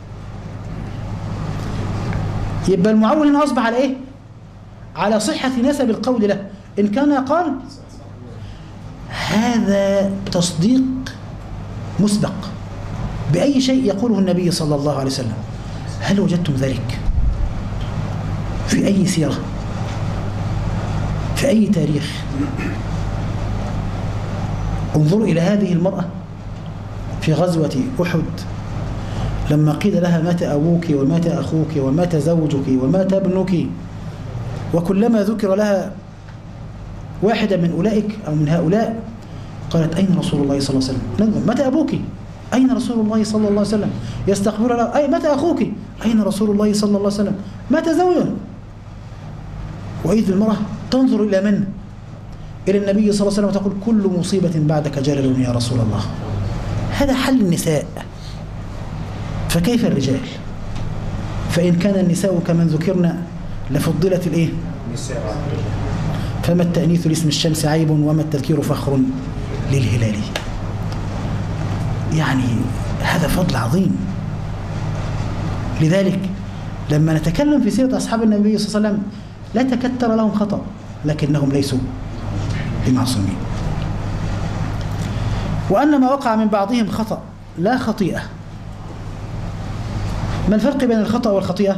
يبقى المعول هنا أصبح على إيه؟ على صحة نسب القول له. إن كان قال هذا تصديق مسبق بأي شيء يقوله النبي صلى الله عليه وسلم. هل وجدتم ذلك في أي سيرة، في أي تاريخ؟ انظروا إلى هذه المرأة في غزوة أحد لما قيل لها: مات أبوك ومات أخوك ومات زوجك ومات ابنك، وكلما ذكر لها واحدة من أولئك أو من هؤلاء قالت: أين رسول الله صلى الله عليه وسلم؟ مات أبوك؟ أين رسول الله صلى الله عليه وسلم؟ يستقبل لها: أي مات أخوك؟ أين رسول الله صلى الله عليه وسلم؟ مات زوجه. وإذ المرأة تنظر إلى من؟ إلى النبي صلى الله عليه وسلم وتقول: كل مصيبة بعدك جلل يا رسول الله. هذا حل النساء، فكيف الرجال؟ فإن كان النساء كمن ذكرنا لفضلت الإيه؟ فما التأنيث لاسم الشمس عيب وما التذكير فخر للهلال. يعني هذا فضل عظيم. لذلك لما نتكلم في سيرة أصحاب النبي صلى الله عليه وسلم لا تكتر لهم خطأ، لكنهم ليسوا بمعصومين. وأن ما وقع من بعضهم خطأ لا خطيئة. ما الفرق بين الخطأ والخطيئة؟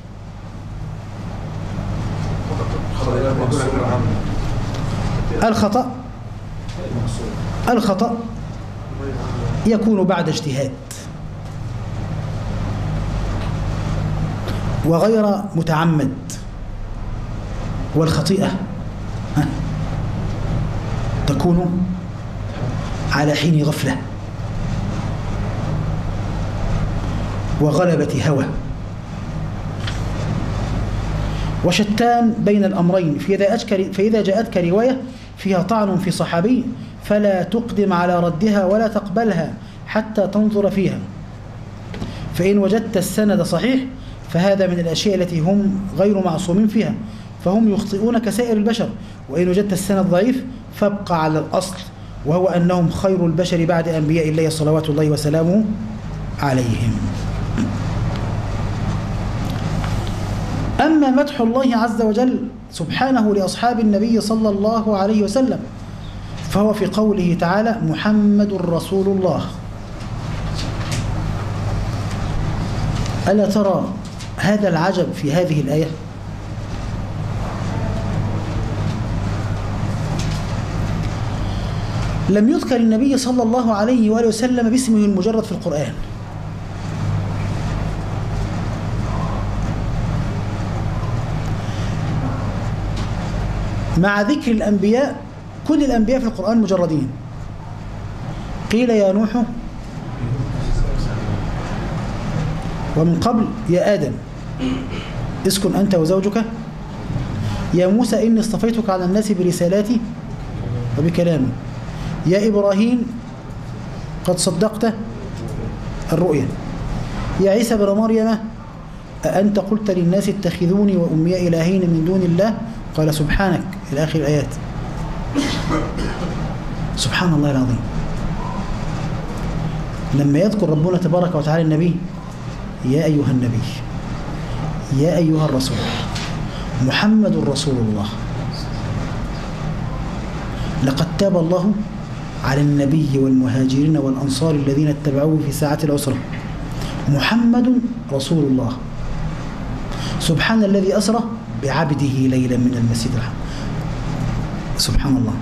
الخطأ الخطأ يكون بعد اجتهاد وغير متعمد، والخطيئة تكون على حين غفلة وغلبة هوى. وشتان بين الأمرين. فإذا جاءتك رواية فيها طعن في صحابي فلا تقدم على ردها ولا تقبلها حتى تنظر فيها. فإن وجدت السند صحيح فهذا من الأشياء التي هم غير معصومين فيها، فهم يخطئون كسائر البشر. وإن وجدت السند ضعيف فابقى على الأصل، وهو أنهم خير البشر بعد أنبياء الله صلوات الله وسلامه عليهم. أما مدح الله عز وجل سبحانه لأصحاب النبي صلى الله عليه وسلم فهو في قوله تعالى: محمد رسول الله. ألا ترى هذا العجب في هذه الآية؟ لم يذكر النبي صلى الله عليه وآله وسلم باسمه المجرد في القرآن، مع ذكر الأنبياء. كل الأنبياء في القرآن مجردين. قيل يا نوح، ومن قبل يا آدم اسكن أنت وزوجك، يا موسى إني اصطفيتك على الناس برسالاتي وبكلامي، يا إبراهيم قد صدقت الرؤيا، يا عيسى بن مريم أأنت قلت للناس اتخذوني وأمي إلهين من دون الله قال سبحانك إلى آخر الآيات. سبحان الله العظيم. لما يذكر ربنا تبارك وتعالى النبي: يا أيها النبي، يا أيها الرسول، محمد رسول الله، لقد تاب الله على النبي والمهاجرين والأنصار الذين اتبعوه في ساعة العسرة محمد رسول الله سبحان الذي أسرى بعبده ليلا من المسجد الحرام. سبحان الله.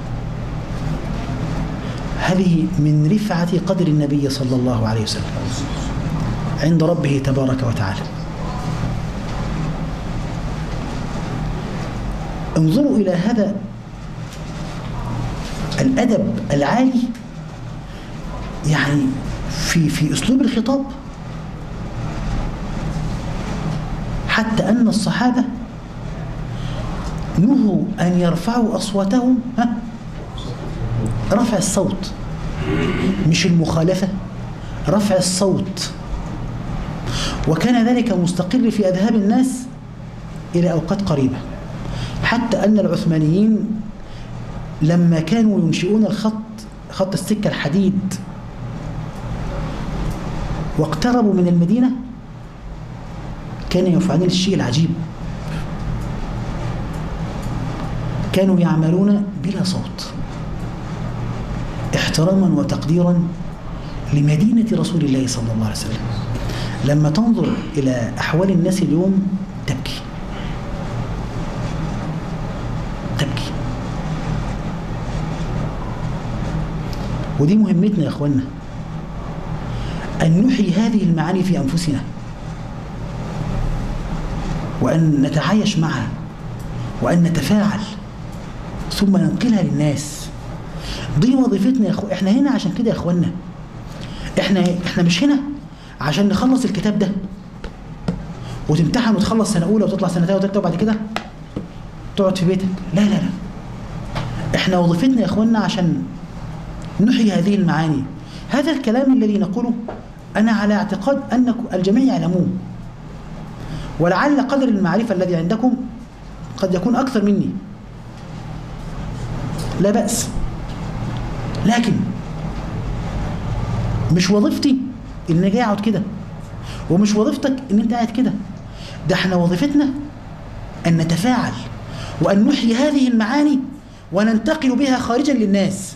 هذه من رفعة قدر النبي صلى الله عليه وسلم عند ربه تبارك وتعالى. انظروا إلى هذا الأدب العالي يعني في في أسلوب الخطاب، حتى أن الصحابة نهوا أن يرفعوا أصواتهم ها رفع الصوت، مش المخالفة، رفع الصوت. وكان ذلك مستقر في أذهان الناس إلى أوقات قريبة، حتى أن العثمانيين لما كانوا ينشئون الخط خط السكة الحديد واقتربوا من المدينة كانوا يفعلون الشيء العجيب، كانوا يعملون بلا صوت احتراما وتقديرا لمدينة رسول الله صلى الله عليه وسلم. لما تنظر إلى أحوال الناس اليوم تبكي تبكي. ودي مهمتنا يا أخوانا، أن نحيي هذه المعاني في أنفسنا وأن نتعايش معها وأن نتفاعل ثم ننقلها للناس. دي وظيفتنا يا أخو. إحنا هنا عشان كده يا أخوانا، إحنا إحنا مش هنا عشان نخلص الكتاب ده وتمتحن وتخلص سنة أولى وتطلع سنة ثانية وثالثة وبعد كده تقعد في بيتك. لا لا لا، إحنا وظيفتنا يا أخوانا عشان نحيي هذه المعاني. هذا الكلام الذي نقوله أنا على اعتقاد أن الجميع يعلموه، ولعل قدر المعرفة الذي عندكم قد يكون أكثر مني، لا بأس، لكن مش وظيفتي إن أنا جاي أقعد كده، ومش وظيفتك إن أنت قاعد كده. ده احنا وظيفتنا أن نتفاعل وأن نحيي هذه المعاني وننتقل بها خارجا للناس.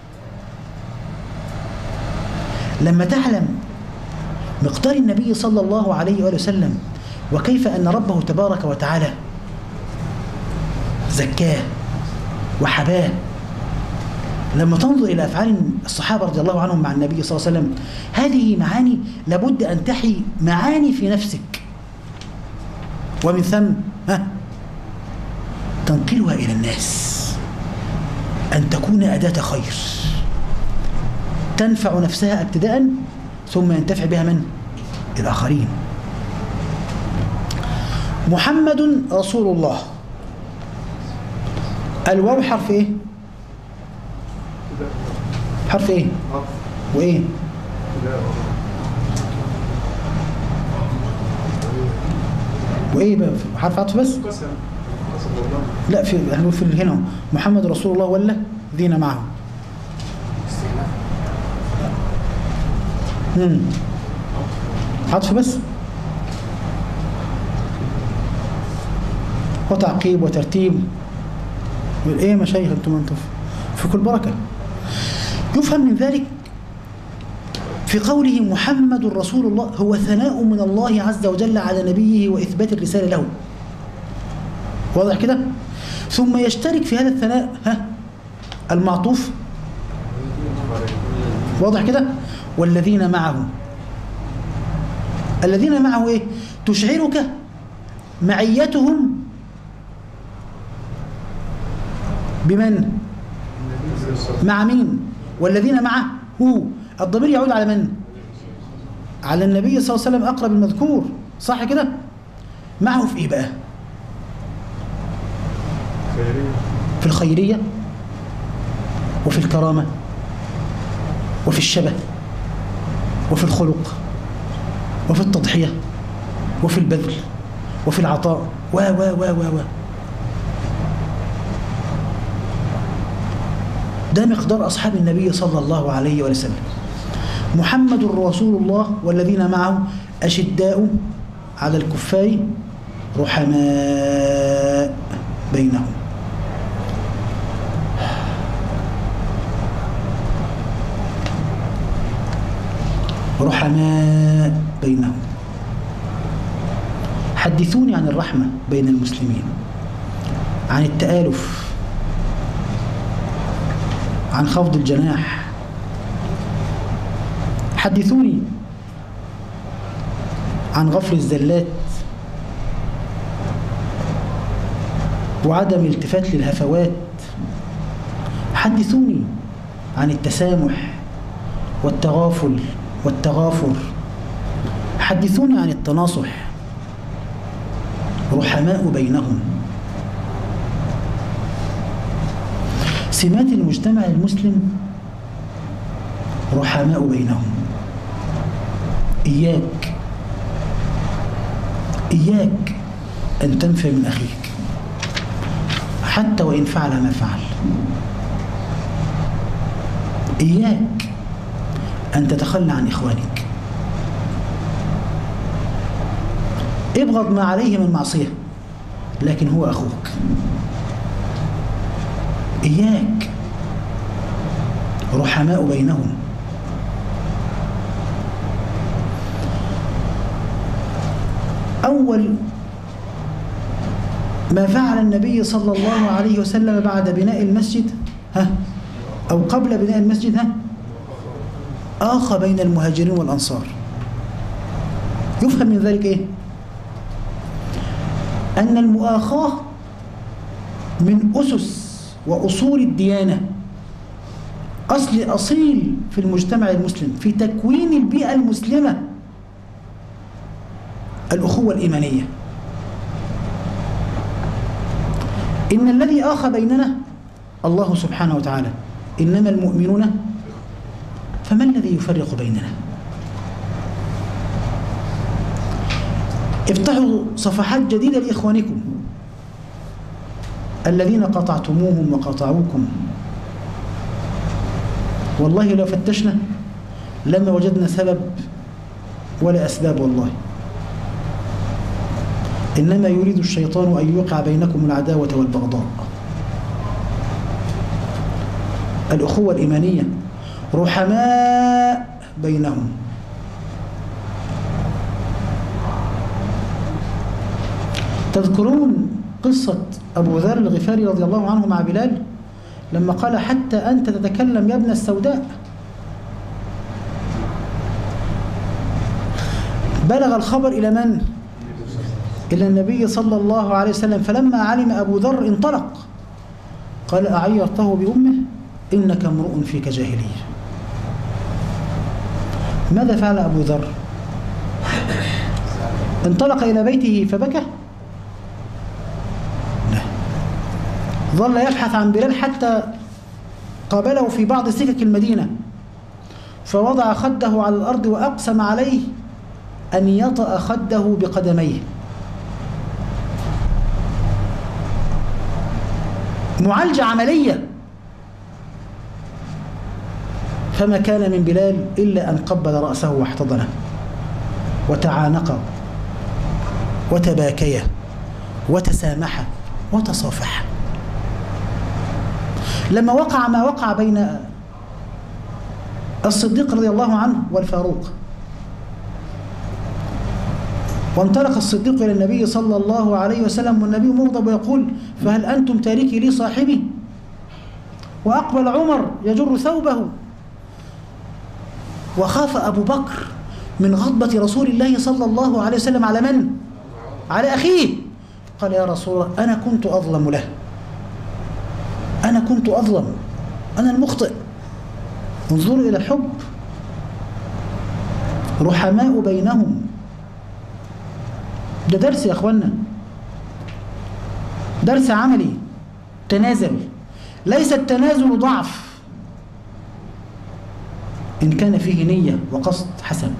لما تعلم مقدار النبي صلى الله عليه وآله وسلم وكيف أن ربه تبارك وتعالى زكاه وحباه، لما تنظر إلى أفعال الصحابة رضي الله عنهم مع النبي صلى الله عليه وسلم، هذه معاني لابد أن تحيي معاني في نفسك، ومن ثم ها تنقلها إلى الناس، أن تكون أداة خير تنفع نفسها ابتداء ثم ينتفع بها من؟ الآخرين. محمد رسول الله، الواو حرف ايه؟ حرف ايه؟ وايه؟ وايه بقى؟ حرف عطف بس؟ لا، في هنقول في هنا محمد رسول الله ولا ذين معه. امم عطف بس وتعقيب وترتيب. ايه مشايخ انتم انتم في كل بركه. يفهم من ذلك في قوله محمد رسول الله هو ثناء من الله عز وجل على نبيه وإثبات الرسالة له. واضح كده؟ ثم يشترك في هذا الثناء ها المعطوف، واضح كده؟ والذين معه. الذين معه ايه؟ تشعرك معيتهم بمن؟ مع مين؟ والذين معه هو الضمير يعود على من؟ على النبي صلى الله عليه وسلم أقرب المذكور، صح كده؟ معه في إيه بقى؟ في الخيرية وفي الكرامة وفي الشبه وفي الخلق وفي التضحية وفي البذل وفي العطاء و و و و و ده مقدار أصحاب النبي صلى الله عليه وسلم. محمد رسول الله والذين معه أشداء على الكفار رحماء بينهم. رحماء بينهم. حدثوني عن الرحمة بين المسلمين، عن التآلف، عن خفض الجناح. حدثوني عن غفر الزلات وعدم الالتفات للهفوات. حدثوني عن التسامح والتغافل والتغافر. حدثوني عن التناصح. رحماء بينهم. سمات المجتمع المسلم رحماء بينهم. إياك إياك أن تنفر من أخيك حتى وإن فعل ما فعل. إياك أن تتخلى عن إخوانك. ابغض ما عليه من معصية لكن هو أخوك. إياك. رحماء بينهم. أول ما فعل النبي صلى الله عليه وسلم بعد بناء المسجد ها أو قبل بناء المسجد ها آخى بين المهاجرين والأنصار. يفهم من ذلك إيه؟ أن المؤاخاة من أسس وأصول الديانة، أصل أصيل في المجتمع المسلم، في تكوين البيئة المسلمة، الأخوة الإيمانية. إن الذي آخى بيننا الله سبحانه وتعالى، إنما المؤمنون، فما الذي يفرق بيننا؟ افتحوا صفحات جديدة لإخوانكم الذين قطعتموهم وقطعوكم. والله لو فتشنا لما وجدنا سبب ولا أسباب. والله إنما يريد الشيطان أن يوقع بينكم العداوة والبغضاء. الأخوة الإيمانية رحماء بينهم. تذكرون قصة أبو ذر الغفاري رضي الله عنه مع بلال لما قال حتى أنت تتكلم يا ابن السوداء؟ بلغ الخبر إلى من؟ إلى النبي صلى الله عليه وسلم. فلما علم أبو ذر انطلق قال أعيرته بأمه؟ إنك امرؤ فيك جاهلية. ماذا فعل أبو ذر؟ انطلق إلى بيته فبكى؟ لا، ظل يبحث عن بلال حتى قابله في بعض سكك المدينة، فوضع خده على الأرض وأقسم عليه أن يطأ خده بقدميه. معالجة عملية. فما كان من بلال إلا أن قبل رأسه واحتضنه وتعانقا وتباكيا وتسامحا وتصافحا. لما وقع ما وقع بين الصديق رضي الله عنه والفاروق، وانطلق الصديق إلى النبي صلى الله عليه وسلم والنبي مغضب ويقول فهل أنتم تاركي لي صاحبي؟ وأقبل عمر يجر ثوبه، وخاف أبو بكر من غضبة رسول الله صلى الله عليه وسلم على من؟ على أخيه. قال يا رسول الله أنا كنت أظلم له، أنا كنت أظلم، أنا المخطئ. انظروا إلى الحب. رحماء بينهم. ده درس يا أخوانا، درس عملي. تنازل، ليس التنازل ضعف إن كان فيه نية وقصد حسن.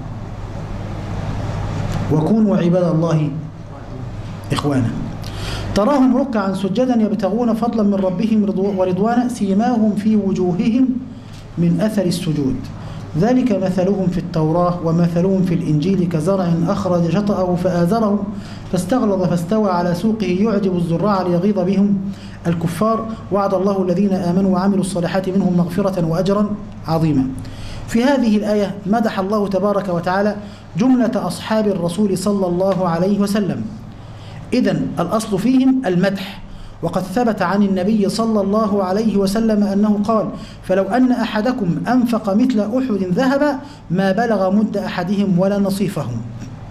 وكونوا عباد الله إخوانا. تراهم ركعا سجدا يبتغون فضلا من ربهم ورضوانا سيماهم في وجوههم من أثر السجود ذلك مثلهم في التوراة ومثلهم في الإنجيل كزرع أخرج شطأه فآزره فاستغلظ فاستوى على سوقه يعجب الزراع ليغيظ بهم الكفار. وعد الله الذين آمنوا وعملوا الصالحات منهم مغفرة وأجرا عظيما. في هذه الآية مدح الله تبارك وتعالى جملة أصحاب الرسول صلى الله عليه وسلم. إذن الأصل فيهم المدح، وقد ثبت عن النبي صلى الله عليه وسلم أنه قال: فلو أن أحدكم أنفق مثل أحد ذهبا ما بلغ مد أحدهم ولا نصيفهم.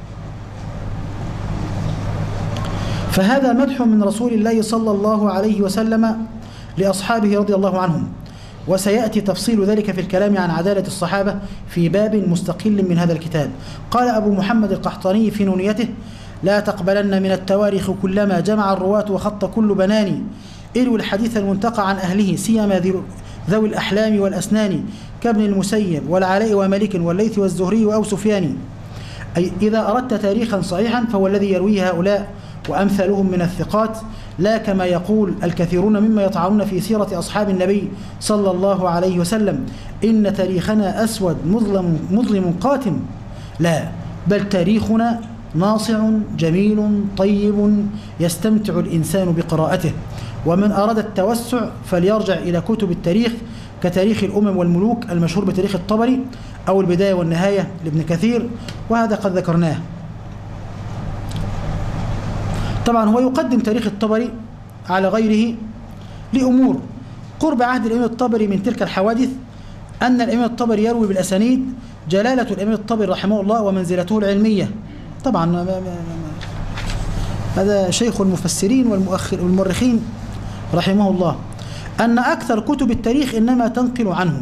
فهذا مدح من رسول الله صلى الله عليه وسلم لأصحابه رضي الله عنهم، وسيأتي تفصيل ذلك في الكلام عن عدالة الصحابة في باب مستقل من هذا الكتاب. قال أبو محمد القحطاني في نونيته: لا تقبلن من التواريخ كلما جمع الرواة وخط كل بنان، إلو الحديث المنتقى عن أهله سيما ذوي الأحلام والأسنان، كابن المسيب والعلاء ومالك والليث والزهري وأو سفيان. أي إذا أردت تاريخا صحيحا فهو الذي يرويه هؤلاء وأمثالهم من الثقات، لا كما يقول الكثيرون مما يطعنون في سيرة أصحاب النبي صلى الله عليه وسلم: إن تاريخنا أسود مظلم, مظلم قاتم. لا، بل تاريخنا ناصع جميل طيب يستمتع الإنسان بقراءته. ومن أراد التوسع فليرجع إلى كتب التاريخ كتاريخ الأمم والملوك المشهور بتاريخ الطبري، أو البداية والنهاية لابن كثير، وهذا قد ذكرناه. طبعا هو يقدم تاريخ الطبري على غيره لأمور: قرب عهد الإمام الطبري من تلك الحوادث، أن الإمام الطبري يروي بالأسانيد، جلالة الإمام الطبري رحمه الله ومنزلته العلمية. طبعا ما ما ما هذا شيخ المفسرين والمؤرخين رحمه الله، أن أكثر كتب التاريخ إنما تنقل عنه.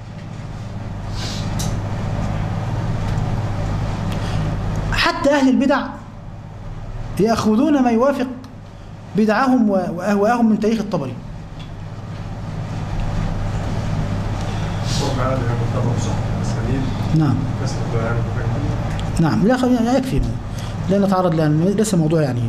حتى أهل البدع يأخذون ما يوافق بدعهم وأهواءهم من تاريخ الطبري. نعم نعم، لا يكفي، لا نتعرض لأن ليس موضوع يعني.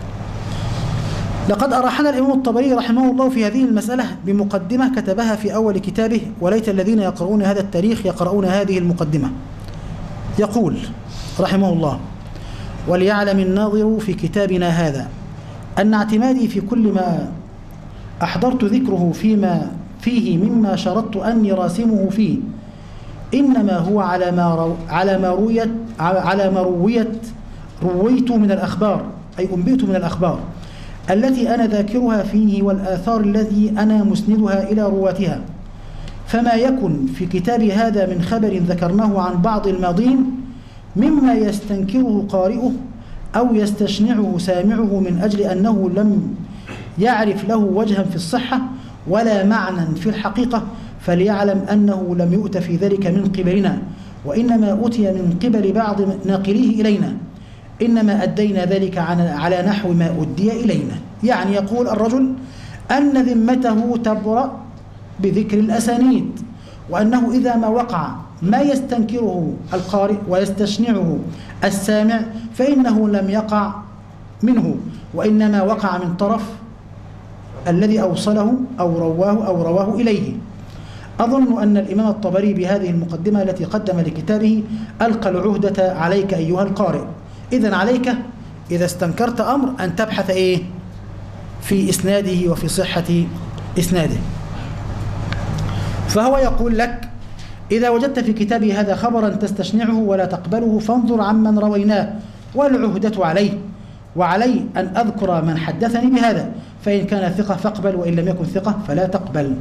لقد أراحنا الإمام الطبري رحمه الله في هذه المسألة بمقدمة كتبها في أول كتابه، وليت الذين يقرؤون هذا التاريخ يقرؤون هذه المقدمة. يقول رحمه الله: وليعلم الناظر في كتابنا هذا أن اعتمادي في كل ما أحضرت ذكره فيما فيه مما شرطت أني راسمه فيه إنما هو على ما رو على ما رويت على ما رويت رويت من الأخبار، أي أنبئت من الأخبار التي أنا ذاكرها فيه، والآثار التي أنا مسندها إلى رواتها. فما يكن في كتابي هذا من خبر ذكرناه عن بعض الماضين مما يستنكره قارئه أو يستشنعه سامعه من أجل أنه لم يعرف له وجها في الصحة ولا معنى في الحقيقة، فليعلم أنه لم يؤت في ذلك من قبلنا، وإنما أتي من قبل بعض ناقليه إلينا، إنما أدينا ذلك على نحو ما أدي إلينا. يعني يقول الرجل أن ذمته تبرأ بذكر الأسانيد، وأنه إذا ما وقع ما يستنكره القارئ ويستشنعه السامع فإنه لم يقع منه، وإنما وقع من طرف الذي أوصله أو رواه أو رواه إليه. أظن أن الإمام الطبري بهذه المقدمة التي قدم لكتابه ألقى العهدة عليك أيها القارئ. إذن عليك إذا استنكرت أمر أن تبحث إيه؟ في إسناده وفي صحة إسناده. فهو يقول لك: إذا وجدت في كتابي هذا خبرا تستشنعه ولا تقبله فانظر عمن رويناه، والعهدة عليه، وعلي أن أذكر من حدثني بهذا، فإن كان ثقة فاقبل، وإن لم يكن ثقة فلا تقبل.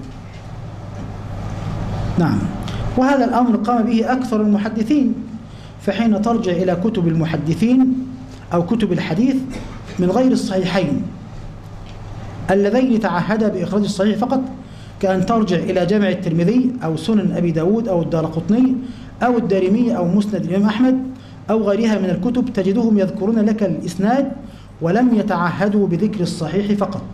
نعم، وهذا الأمر قام به أكثر المحدثين. فحين ترجع إلى كتب المحدثين أو كتب الحديث من غير الصحيحين اللذين تعهدا بإخراج الصحيح فقط، كأن ترجع إلى جامع الترمذي أو سنن أبي داود أو الدارقطني أو الدارمي أو مسند الإمام أحمد أو غيرها من الكتب، تجدهم يذكرون لك الإسناد ولم يتعهدوا بذكر الصحيح فقط،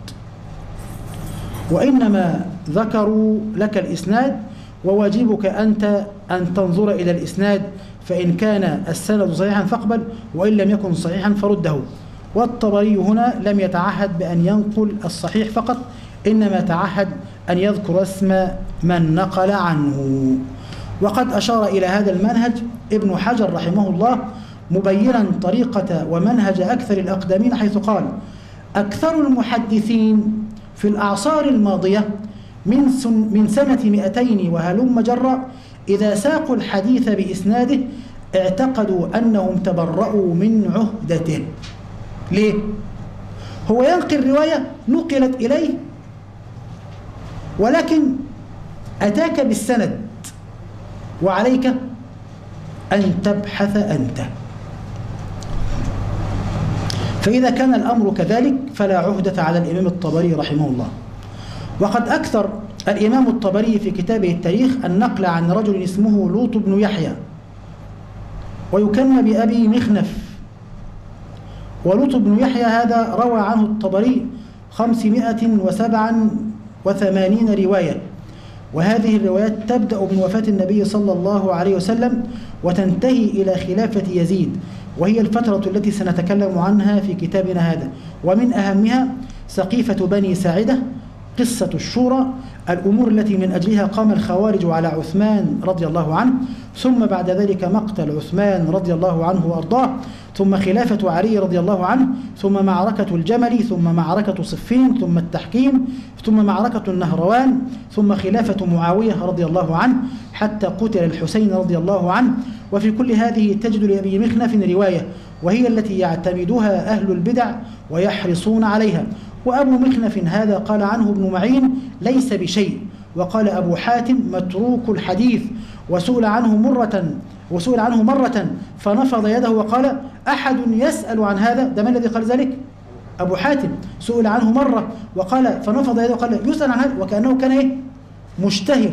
وإنما ذكروا لك الإسناد، وواجبك أنت أن تنظر إلى الإسناد، فإن كان السند صحيحا فاقبل، وإن لم يكن صحيحا فرده. والطبري هنا لم يتعهد بأن ينقل الصحيح فقط، إنما تعهد أن يذكر اسم من نقل عنه. وقد أشار إلى هذا المنهج ابن حجر رحمه الله مبينا طريقة ومنهج أكثر الأقدمين، حيث قال: أكثر المحدثين في الأعصار الماضية من, سن من سنة مئتين وهلم جرا إذا ساقوا الحديث بإسناده اعتقدوا أنهم تبرؤوا من عهدته. ليه؟ هو ينقل رواية نقلت إليه ولكن أتاك بالسند، وعليك أن تبحث أنت. فإذا كان الأمر كذلك فلا عهدة على الإمام الطبري رحمه الله. وقد أكثر الإمام الطبري في كتابه التاريخ النقل عن رجل اسمه لوط بن يحيى ويكنى بأبي مخنف. ولوط بن يحيى هذا روى عنه الطبري خمسمائة وسبعة وثمانين رواية، وهذه الروايات تبدأ من وفاة النبي صلى الله عليه وسلم وتنتهي إلى خلافة يزيد، وهي الفترة التي سنتكلم عنها في كتابنا هذا. ومن أهمها سقيفة بني ساعدة، قصة الشورى، الأمور التي من أجلها قام الخوارج على عثمان رضي الله عنه، ثم بعد ذلك مقتل عثمان رضي الله عنه وأرضاه، ثم خلافة علي رضي الله عنه، ثم معركة الجمل، ثم معركة صفين، ثم التحكيم، ثم معركة النهروان، ثم خلافة معاوية رضي الله عنه حتى قتل الحسين رضي الله عنه. وفي كل هذه تجد لأبي مخنف رواية، وهي التي يعتمدها أهل البدع ويحرصون عليها. وأبو مخنف هذا قال عنه ابن معين ليس بشيء، وقال أبو حاتم متروك الحديث، وسئل عنه مرة وسئل عنه مرة فنفض يده وقال أحد يسأل عن هذا؟ ده من الذي قال ذلك؟ أبو حاتم. سئل عنه مرة وقال فنفض يده وقال يسأل عن هذا، وكأنه كان إيه؟ مشتهر.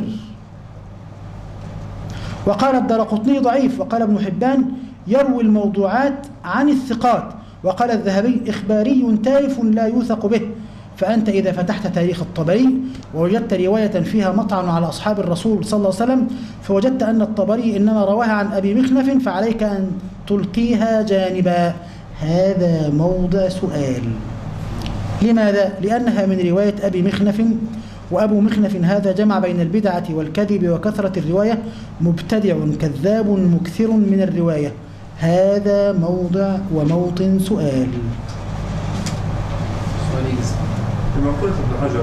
وقال الدرقطني ضعيف، وقال ابن حبان يروي الموضوعات عن الثقات، وقال الذهبي إخباري تائف لا يوثق به. فأنت إذا فتحت تاريخ الطبري ووجدت رواية فيها مطعن على أصحاب الرسول صلى الله عليه وسلم، فوجدت أن الطبري إنما رواها عن أبي مخنف، فعليك أن تلقيها جانبا. هذا موضع سؤال. لماذا؟ لأنها من رواية أبي مخنف، وأبو مخنف هذا جمع بين البدعة والكذب وكثرة الرواية، مبتدع كذاب مكثر من الرواية. هذا موضع وموطن سؤال. لما قلت ابن حجر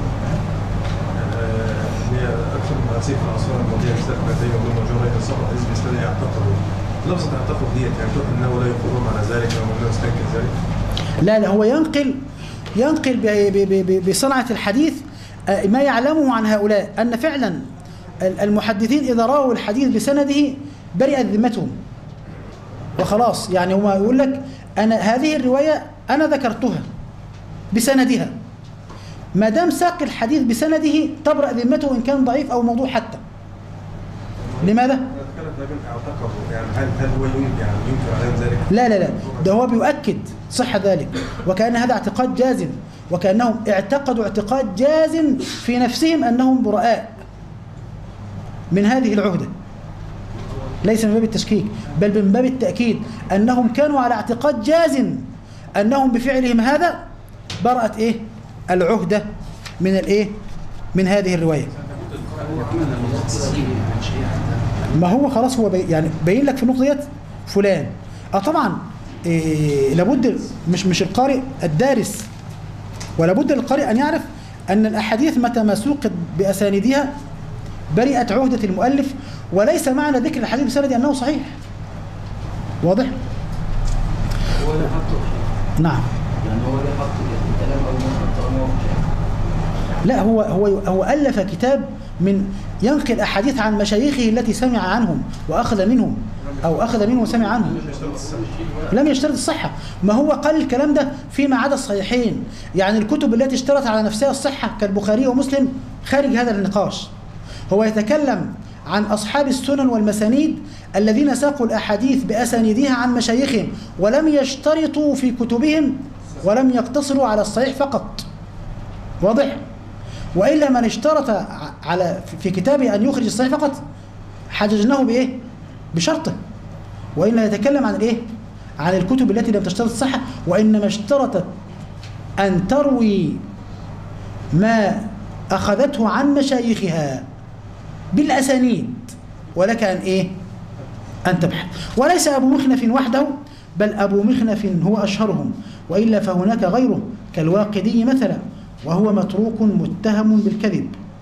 هي أكثر من أسيف الأسفار الماضية استثبت أي يوم مجرد إن سقط اسم إسلامي يعتقد. لفظة يعتقد ديت يعني تقول أنه لا يقولون على ذلك أو لا يستنكر ذلك؟ لا لا، هو ينقل ينقل بصنعة الحديث ما يعلمه عن هؤلاء، أن فعلا المحدثين إذا رأوا الحديث بسنده برئت ذمتهم وخلاص. يعني هو يقول لك أنا هذه الرواية أنا ذكرتها بسندها، ما دام ساق الحديث بسنده تبرأ ذمته إن كان ضعيف أو موضوع حتى. لماذا؟ يعني هل هو ينكر على ذلك؟ لا لا لا، ده هو بيؤكد صحة ذلك، وكأن هذا اعتقاد جازم، وكأنهم اعتقدوا اعتقاد جازم في نفسهم أنهم براء من هذه العهدة، ليس من باب التشكيك بل من باب التأكيد، أنهم كانوا على اعتقاد جازم أنهم بفعلهم هذا برأت إيه؟ العهدة من الإيه؟ من هذه الرواية. ما هو خلاص هو بي يعني بين لك في النقطة ديت فلان. اه طبعا إيه لابد مش مش القارئ الدارس، ولا بد للقارئ أن يعرف أن الأحاديث متى ما سوقت بأسانيدها برئت عهدة المؤلف، وليس معنى ذكر الحديث بسند أنه صحيح. واضح؟ هو اللي حطه. نعم. يعني هو اللي حطه الكلام أو ما لا، هو هو هو ألف كتاب من ينقل أحاديث عن مشايخه التي سمع عنهم وأخذ منهم، أو أخذ منه وسمع عنهم. لم يشترط الصحة. ما هو قال الكلام ده فيما عدا الصحيحين. يعني الكتب التي اشترط على نفسها الصحة كالبخاري ومسلم خارج هذا النقاش. هو يتكلم عن أصحاب السنن والمسانيد الذين ساقوا الأحاديث بأسانيدها عن مشايخهم ولم يشترطوا في كتبهم ولم يقتصروا على الصحيح فقط. واضح؟ وإلا من اشترط على في كتابه أن يخرج الصحيح فقط حججناه بإيه؟ بشرطه. وإلا يتكلم عن الإيه؟ عن الكتب التي لم تشترط الصحة، وإنما اشترطت أن تروي ما أخذته عن مشايخها بالأسانيد، ولك أن إيه؟ أن تبحث. وليس أبو مخنف وحده، بل أبو مخنف هو أشهرهم، وإلا فهناك غيره كالواقدي مثلا، وهو متروك متهم بالكذب.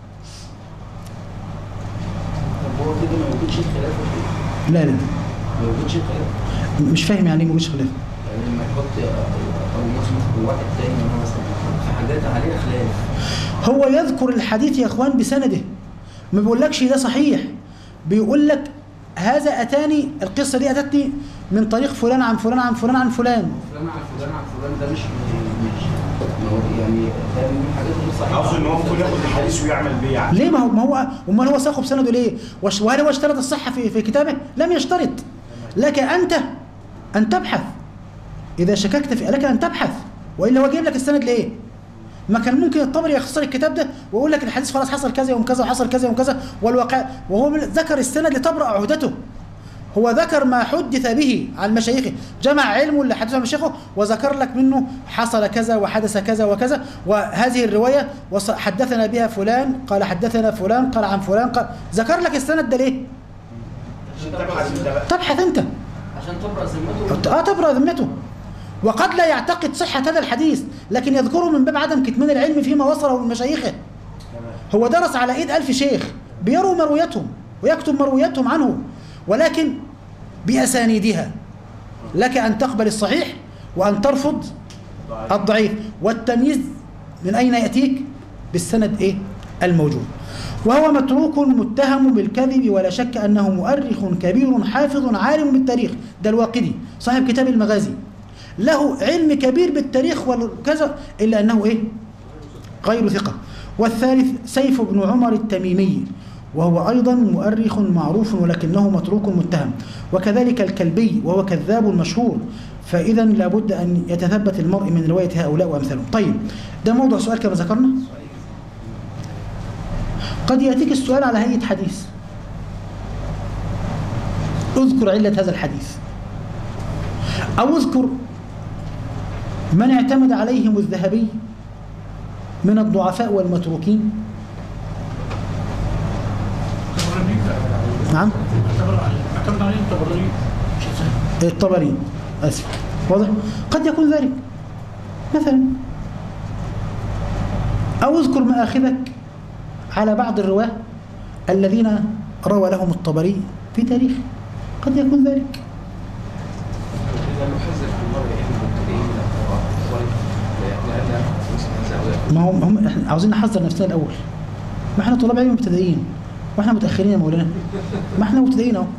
هو كده ما يوجدش خلاف ولا لا لا ما يوجدش خلاف؟ مش فاهم يعني ايه موجودش خلاف. يعني لما يحط او يسمح بواحد تاني مثلا في حاجات عليه خلاف. هو يذكر الحديث يا اخوان بسنده، ما بيقولكش ده صحيح، بيقول لك هذا اتاني، القصه دي اتتني من طريق فلان عن فلان عن فلان عن فلان. فلان عن فلان عن فلان ده مش مش ما هو يعني ده من الحاجات اللي صحيحه. عاوز ان هو ممكن ياخد الحديث ويعمل بيه يعني. ليه؟ ما هو ما هو امال هو ساقه بسنده ليه؟ وش- وهل هو اشترط الصحه في في كتابه؟ لم يشترط. لك انت ان تبحث، اذا شككت في لك ان تبحث، والا هو جايب لك السند ليه؟ ما كان ممكن الطبري يختصر الكتاب ده ويقول لك الحديث خلاص حصل كذا يوم كذا وحصل كذا يوم كذا والواقع، وهو ذكر السند لتبرأ عهدته. هو ذكر ما حدث به عن مشايخه، جمع علمه اللي حدثه عن مشايخه وذكر لك منه حصل كذا وحدث كذا وكذا، وهذه الروايه وص- حدثنا بها فلان قال حدثنا فلان قال عن فلان قال، ذكر لك السند ده ليه؟ عشان تبحث انت بقى. تبحث انت. عشان تبرأ ذمته. اه تبرأ ذمته. وقد لا يعتقد صحة هذا الحديث لكن يذكره من باب عدم كتمان العلم فيما وصله من مشايخه. هو درس على ايد ألف شيخ بيروي مروياتهم ويكتب مروياتهم عنه، ولكن بأسانيدها. لك أن تقبل الصحيح وأن ترفض الضعيف، والتمييز من أين يأتيك؟ بالسند إيه؟ الموجود. وهو متروك متهم بالكذب، ولا شك أنه مؤرخ كبير حافظ عالم بالتاريخ. ده الواقدي صاحب كتاب المغازي، له علم كبير بالتاريخ وكذا، إلا أنه إيه؟ غير ثقة. والثالث سيف بن عمر التميمي، وهو أيضا مؤرخ معروف ولكنه متروك متهم، وكذلك الكلبي وهو كذاب مشهور. فإذا لابد أن يتثبت المرء من رواية هؤلاء وأمثالهم. طيب ده موضوع سؤال كما ذكرنا. قد يأتيك السؤال على هيئة حديث، اذكر علة هذا الحديث، أو اذكر من اعتمد عليهم الذهبي من الضعفاء والمتروكين. نعم اعتمد عليه الطبري الطبري اسف واضح. قد يكون ذلك مثلا، او اذكر مآخذك على بعض الرواه الذين روى لهم الطبري في تاريخ، قد يكون ذلك. إذا نحذر في المرء علم المبتدئين من القراءة لأن مثل ما هم هم احنا عاوزين نحذر نفسنا الاول. ما احنا طلاب علم مبتدئين واحنا متاخرين يا مولانا، ما احنا مبتدئين اهو.